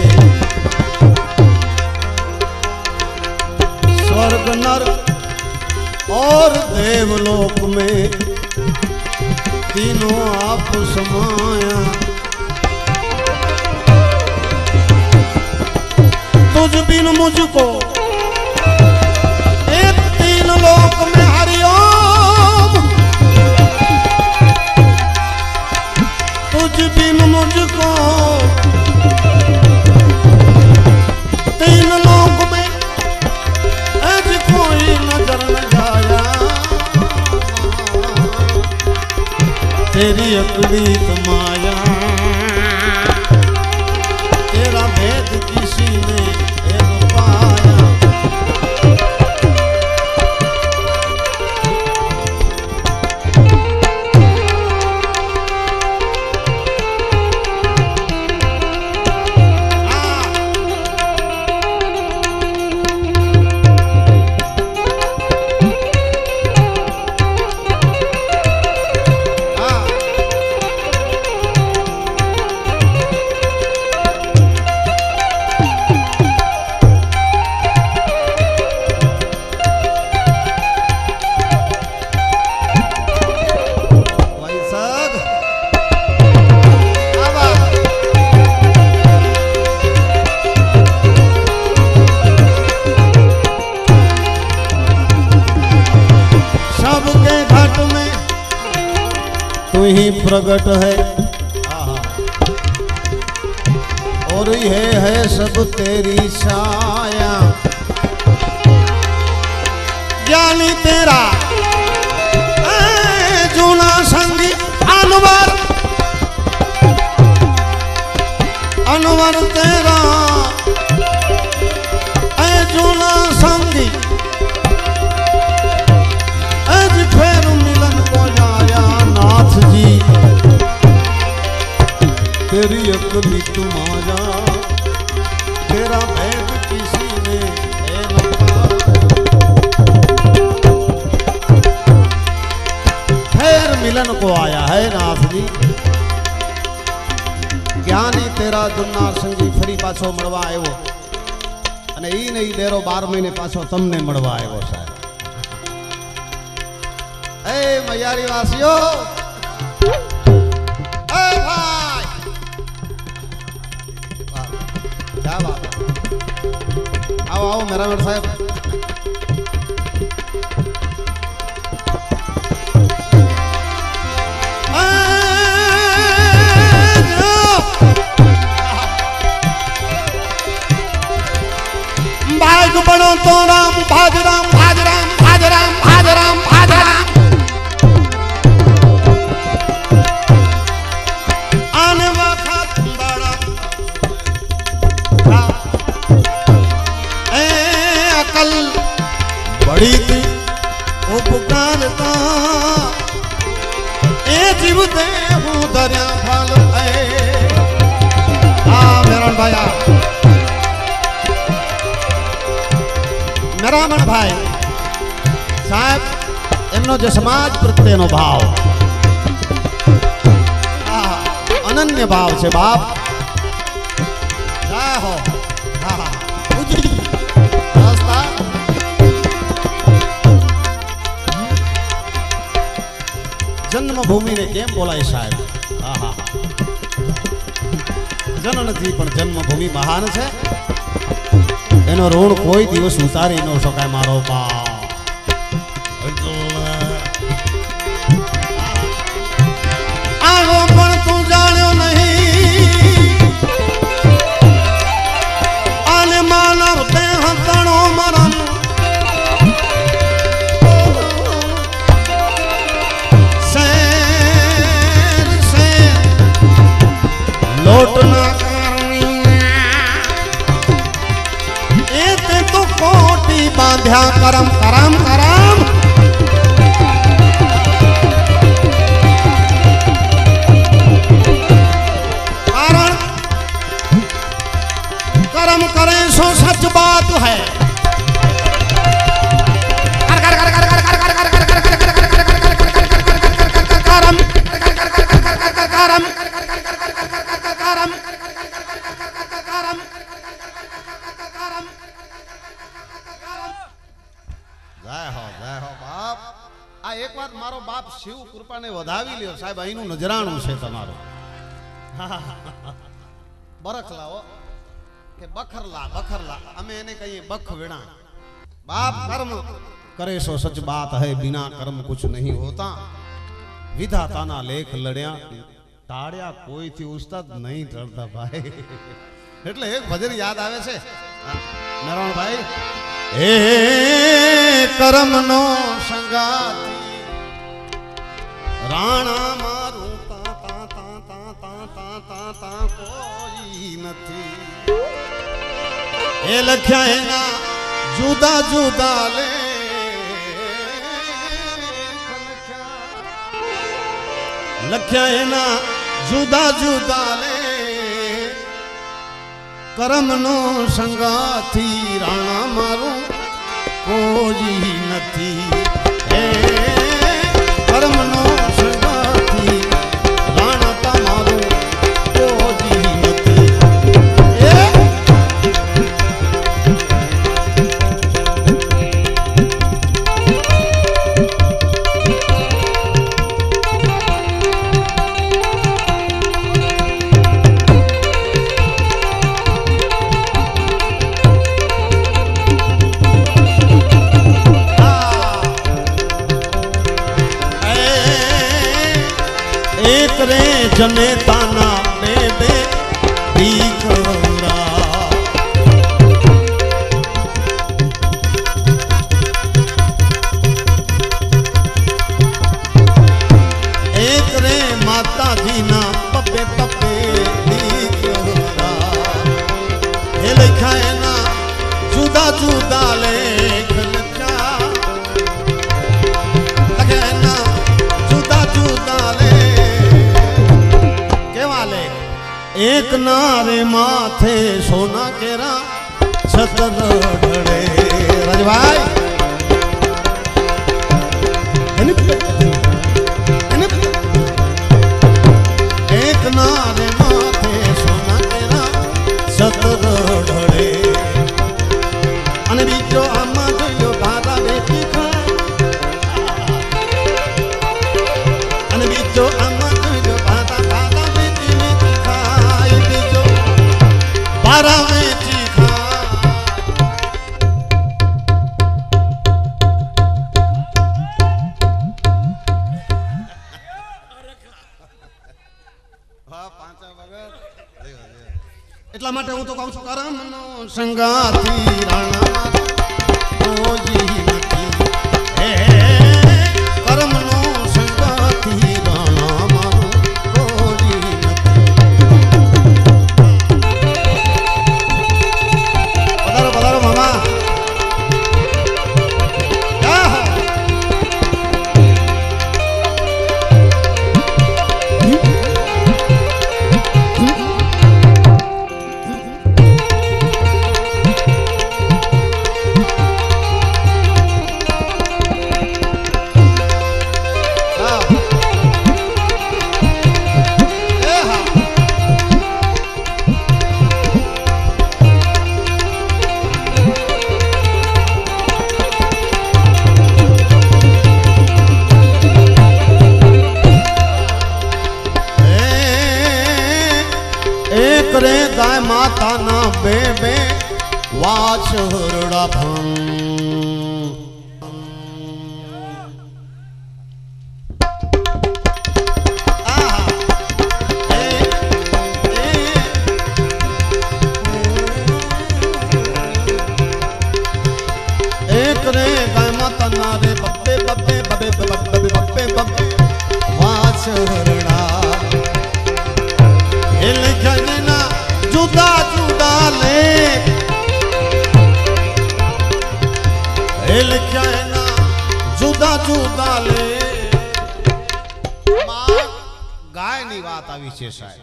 स्वर्ग नरक और देवलोक में तीनों आप समाया। तुझ बिन मुझको एक तीन लोक में हरिओम। तुझ बिन मुझको तीन लोक में आज कोई नजर न जाया। तेरी अकड़ित माया तेरा भेद किसी ने न पाया। ही प्रकट है और ये है सब तेरी छाया। ज्ञानी तेरा जूना संगी अनवर अनवर तेरा जूना संगी आज फिर मिलन को आया। नाथ जी तेरी अकलित माया तेरा भेद किसी ने न फिर मिलन को आया है। नाथ जी ज्ञानी तेरा दुन्ना संगी फरी पाछो मळवा आव्यो अने ई नहीं डेरो बार महीने पाछो तमने मळवा आव्यो साहेब। ए मयारी वासियों ए भाई क्या बात है। आओ आओ मेरा मेरा साहब भाग बनो तो राम भाज राम भाज राम भाज राम भाज राम भाज राम आने वाखा बड़ा ए अकल बड़ी थी उपकारता ए जीव दे हूँ दरिया फल हाँ मेरा भाई नरामण भाई साहब एमनो जो समाज प्रत्येनो भाव अनन्य भाव से बाप जय हो। हाँ हाँ जन्मभूमि ने केम बोलाय साहेब। हाँ हाँ जनन थी पण जन्मभूमि महान है एनो ऋण कोई दिवस उतारी न शकाय मारो बाप। आगो पण तू जाण्यो नहीं आने मानव देह तणो मरम शेर शेर लोटना करनी एते तो कोटि बांध्या करम करम करम करे सो सच बात है। कर कर कर कर कर कर कर कर कर कर करम करम करम जय हो जय हो बाप। आ एक बात मारो बाप शिव कृपा ने વધાવી લ્યો સાહેબ અહીંનું નજરાણું છે તમારું। બરખ લાવો के बखरला बखरला हमें एने कहिए बख विना बाप कर्म करे सो सच बात है बिना कर्म कुछ नहीं होता विधाता ना लेख लड़या ताड़िया कोई थी उस्ताद नहीं डरता भाई। એટલે એક ભજન યાદ આવે છે નારાયણ ભાઈ ए कर्म नो संगाती राणा मारू ता ता ता ता ता ता ता ता कोई નથી ए लख्या है ना जुदा जुदा ले लख्या है ना जुदा जुदा ले करम नो संगाथी राणा मारू कोई नथी ए करम नो संगाथी राणा तमारू कोई नथी। जने ताना दे दे दीकरा एक रे माता जी ना पप्पे पप्पे दीकरा ये लिखा है ना जुदा जुदा लेख लिखा लगे है ना जुदा जुदा ले एक नारे माथे सोना केरा छतर ढड़े रजभाई एक नारे माथे सोना केरा छतर ढड़े अने बीजो आमा जो भारा बेटी खा अने बीजो आमा जो भारा भारा बारा में चीखा એટલા માટે હું તો કહું છું કરમ નો સંગાથી રાણા કોઈ નથી હે કરમ નો સંગાથી રાણા મારો કોઈ નથી। પધારો પધારો મામા एक रे गाय माता ना बे बे वाच हरड़ा भंग रे गाय माता ना रे बब्बे बब्बे बब्बे बब्बे बब्बे बब्बे वाच हरड़ा ए लिखने ना जुदा जुदा ले ए लिखने ना जुदा जुदा ले गाय नी बात આવી છે સાહેબ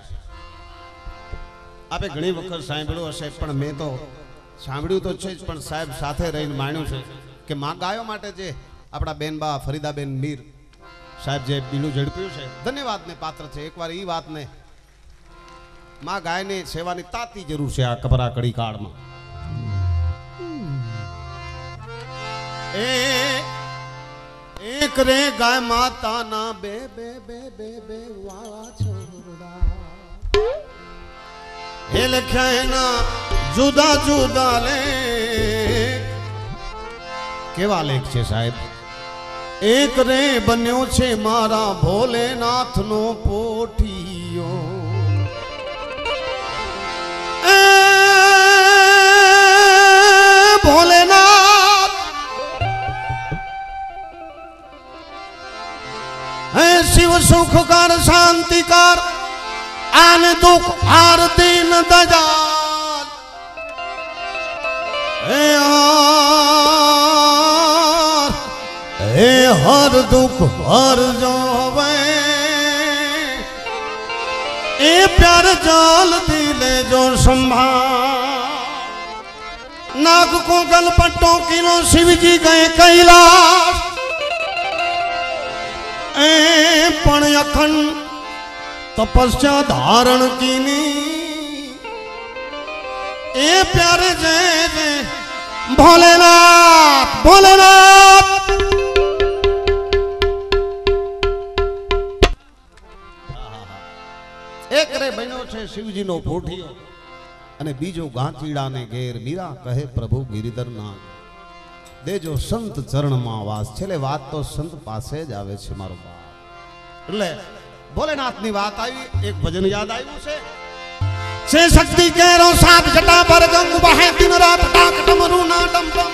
આપે ઘણી વખત સાંભળ્યું હશે પણ મેં તો સાંભળ્યું તો છે જ પણ સાહેબ સાથે રહીને માણ્યું છે કે માં ગાયો માટે જે આપણા બેનબા ફરીદાબેન મીર સાહેબ જે બીલું ઝડપ્યું છે ધન્યવાદને પાત્ર છે એકવાર એ વાતને માં ગાયને સેવાની તાતી જરૂર છે આ કપરા કડી કાળમાં એ એક રે ગાય માતા ના બે બે બે બે બે વા છોડા એ લખ્યા એના જુદા જુદા લે કેવા લેખ છે સાહેબ એક રે બન્યો છે મારા ભોલેનાથ નો પોઠિયો એ ભોલેનાથ હે શિવ સુખકાર શાંતિકાર આન દુઃખ હાર દીન દજાલ હે हे हर दुख हर जोवे ए प्यार जाल दिले जो संभाल नाग को गल पट्टों किलो शिव जी गए कैलाश ए पण अखंड तपस्या धारण कीनी ए प्यार जय जय भोलेनाथ भोलेनाथ एक रे बन्यो छे शिवजी नो पोठियो अने बीजो गांचीड़ा ने घेर मीरा कहे प्रभु गिरिधर नाथ देजो संत चरण मां वास छेले बात तो संत पासे ज आवे छे मारो बाप એટલે ભોલેનાથ ની વાત આવી એક ભજન યાદ આવ્યું છે से शक्ति केरो सात जटा पर गंग बहे दिन रात डाक डमरू ना डम डम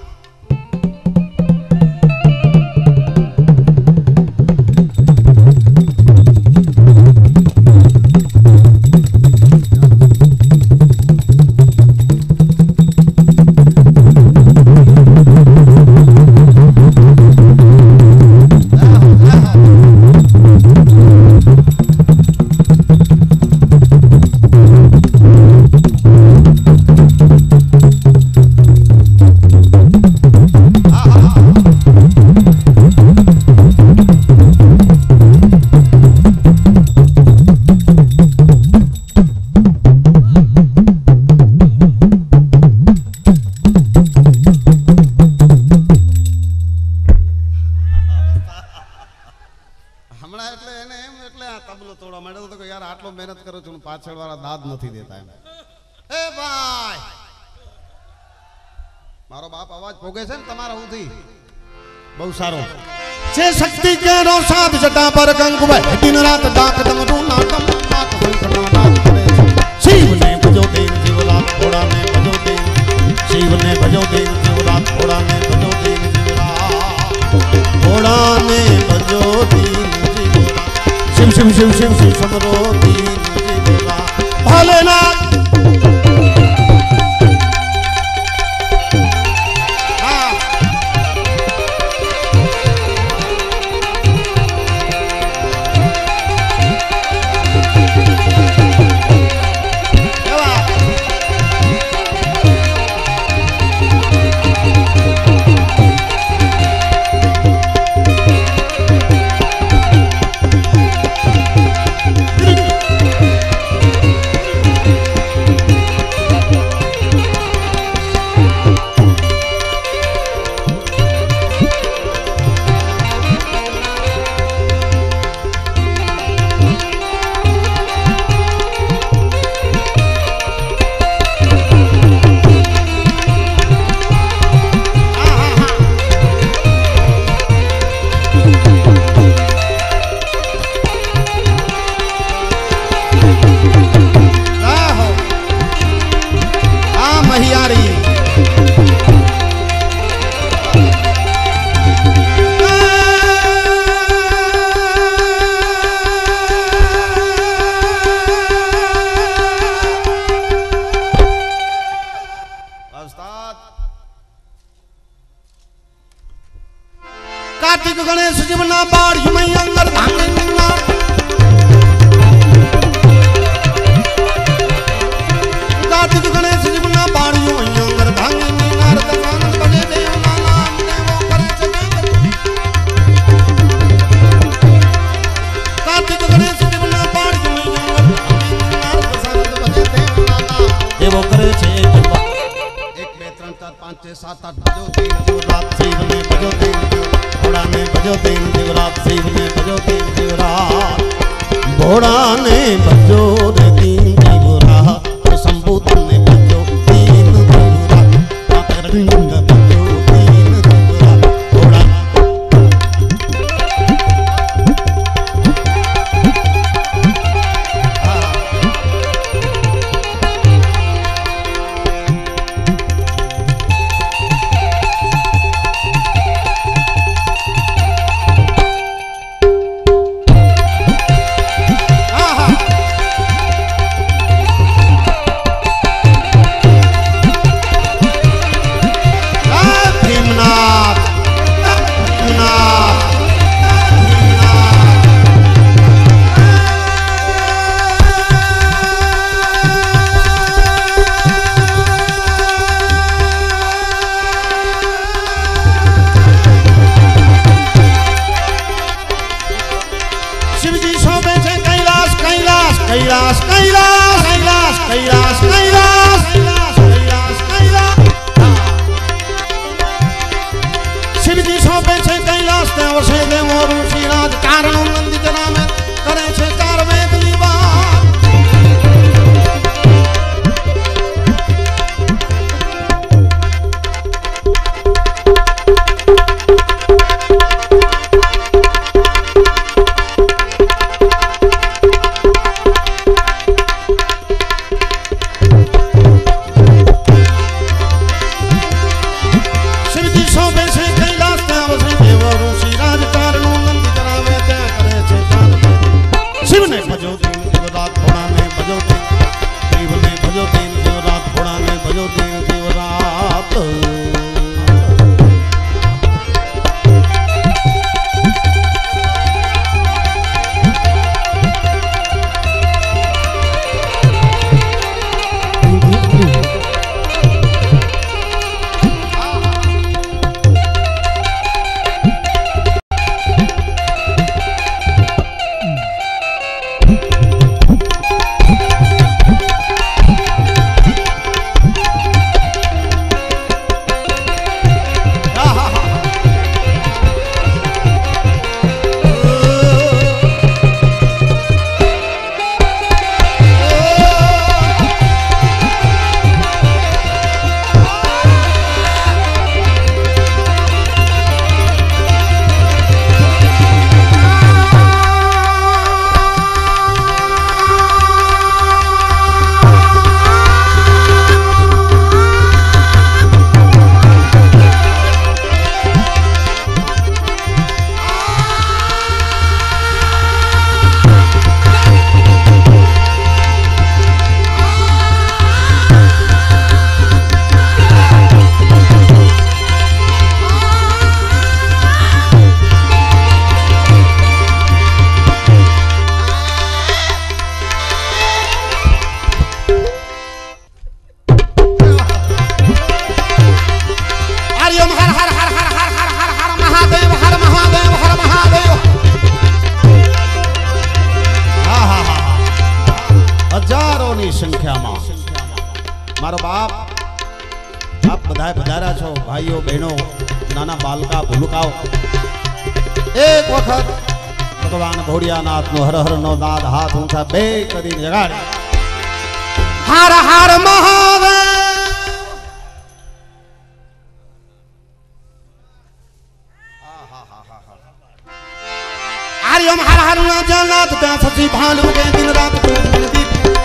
पाछड़ वाला दाद नहीं देता है ए भाई मारो बाप आवाज पोगे छे तमारा हुंथी बहु सारो छे शक्ति केरो सात जटा पर गंग बहे दिन रात डाक डमरू नाटम नाट होई नाट करे शिव ने भजो देव जीवला घोड़ा ने भजो देव शिव ने भजो देव जीवला घोड़ा ने भजो देव जीवला घोड़ा ने भजो देव जीवला शिव शिव शिव शिव शिव समरो दीन भोलेनाथ Thank you. कार्तिक गणेश जीवना बाड़ी में अंदर भांगना कार्तिक गणेश जीवना बाड़ी में अंदर भांगना नारद कानन बजे देव नाम देवो करे जगत कार्तिक गणेश जीवना बाड़ी में अंदर नारद कानन बजे देव नाम देवो करे जगत एक बे तीन चार पाँच छह सात आठ बजो तीन जो रात शिव में बजो तीन भोड़ा ने बजो तीन दिवरात शिव ने बजो तीन दिवरात भोड़ा ने बजो रे तीन दिवरात तो संबोधन ने बजो तीन दिवरात माता रंग बजो तीन दिवरात भोड़ा कैलाश कैलाश कैलाश कैलाश कैलाश कैलाश कैलाश शिव जी सौंपे छे कैलाश ते वसे देवो ऋषि राज कारण नंदी जना में करे छे चार वेद निवास संख्या में मारो बाप आप बधाई बधारा छो भाइयों बहनों नाना बालका भूलकाओ एक वक्त भगवान भोड़ियानाथ नो हर हर नो नाद हाथ ऊंचा बे करी जगाड़े हर हर महादेव हरिओम हर हर ना जन्नत का सची भालू के दिन रात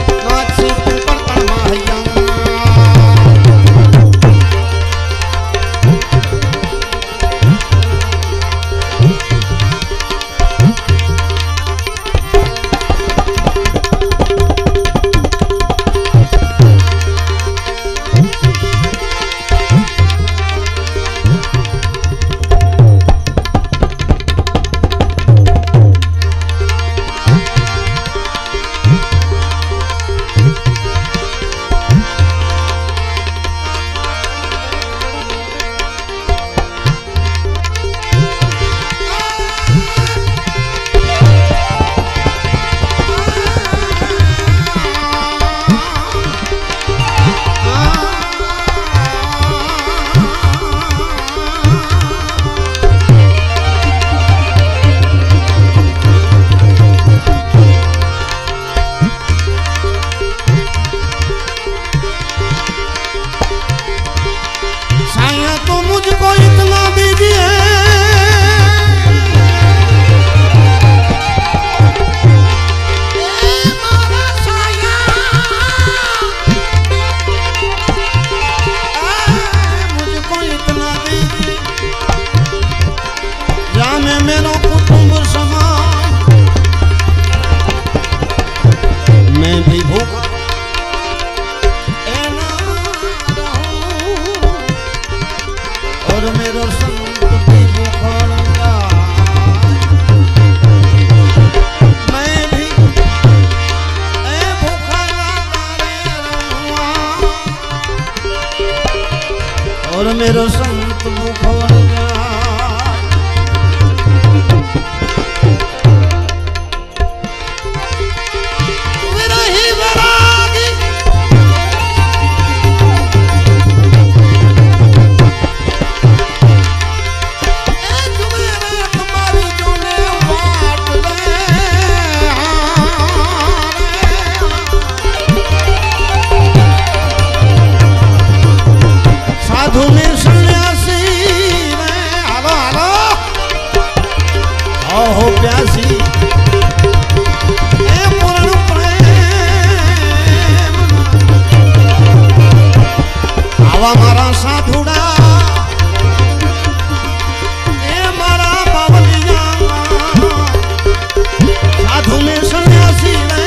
और मेरो संत मुखर विरही वैरागी तुम्हारी जोने बात साधु में सन्यासी में हालो हालो ओहो प्यासी ए पूर्ण प्रेम आवा मारा साधुड़ा ए मारा बावलिया साधु में सन्यासी में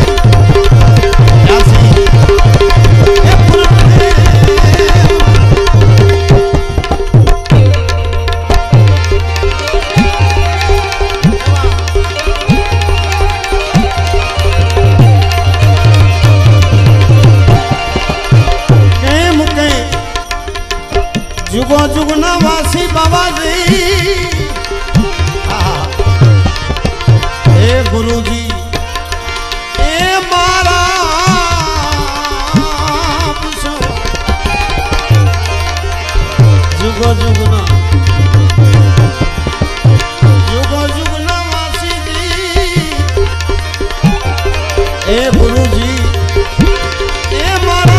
प्यासी ए पूर्ण जुगो जुगना वासी बाबा जी ए गुरु जी ए मारा जुगो जुगना जुगो जुगना वासी जी ए गुरु जी ए मारा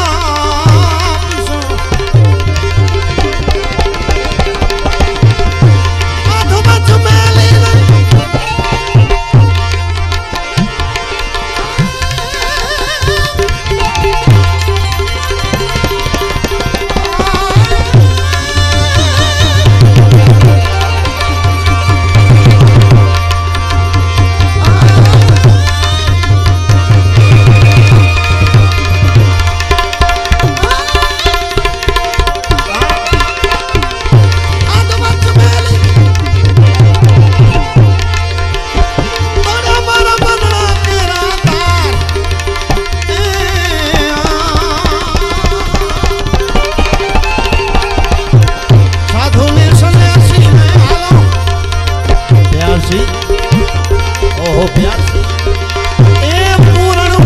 ओहो प्यासी ए पूर्ण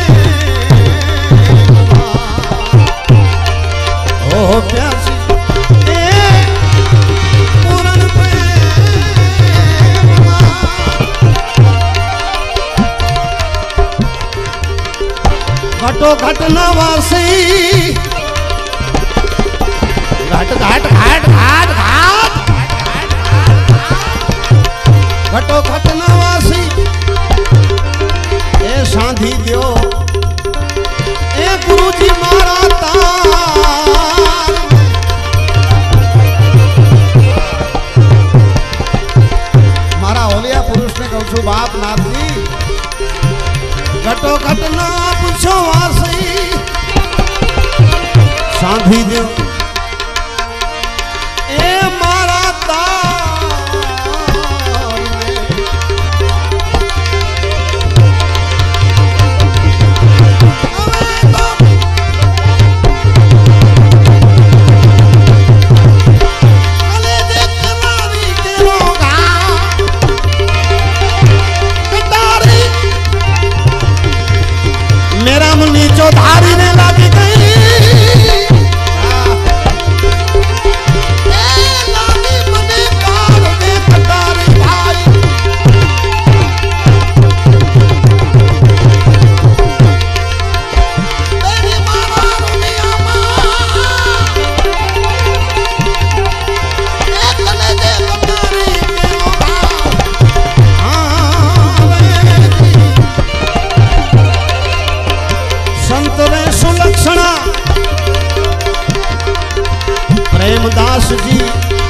ओहो प्यासी ए पूर्ण घटो घट नवासी घट घाट घाट घाट घाट घटो घट नवासी ए सांधी दियो ए गुरुजी मारा तार मारा ओलिया पुरुष ने कहूं छू बाप नाथजी घटो घट ना पूछो वासी सांधी दियो ए मारा तार मेरा मुन्नी चौधारी ने लागी गई लागी मने काल दे कटारी भाई तेरी मारा रुनिया एक ने दे कटारी संत रे सुलक्षणा प्रेमदास जी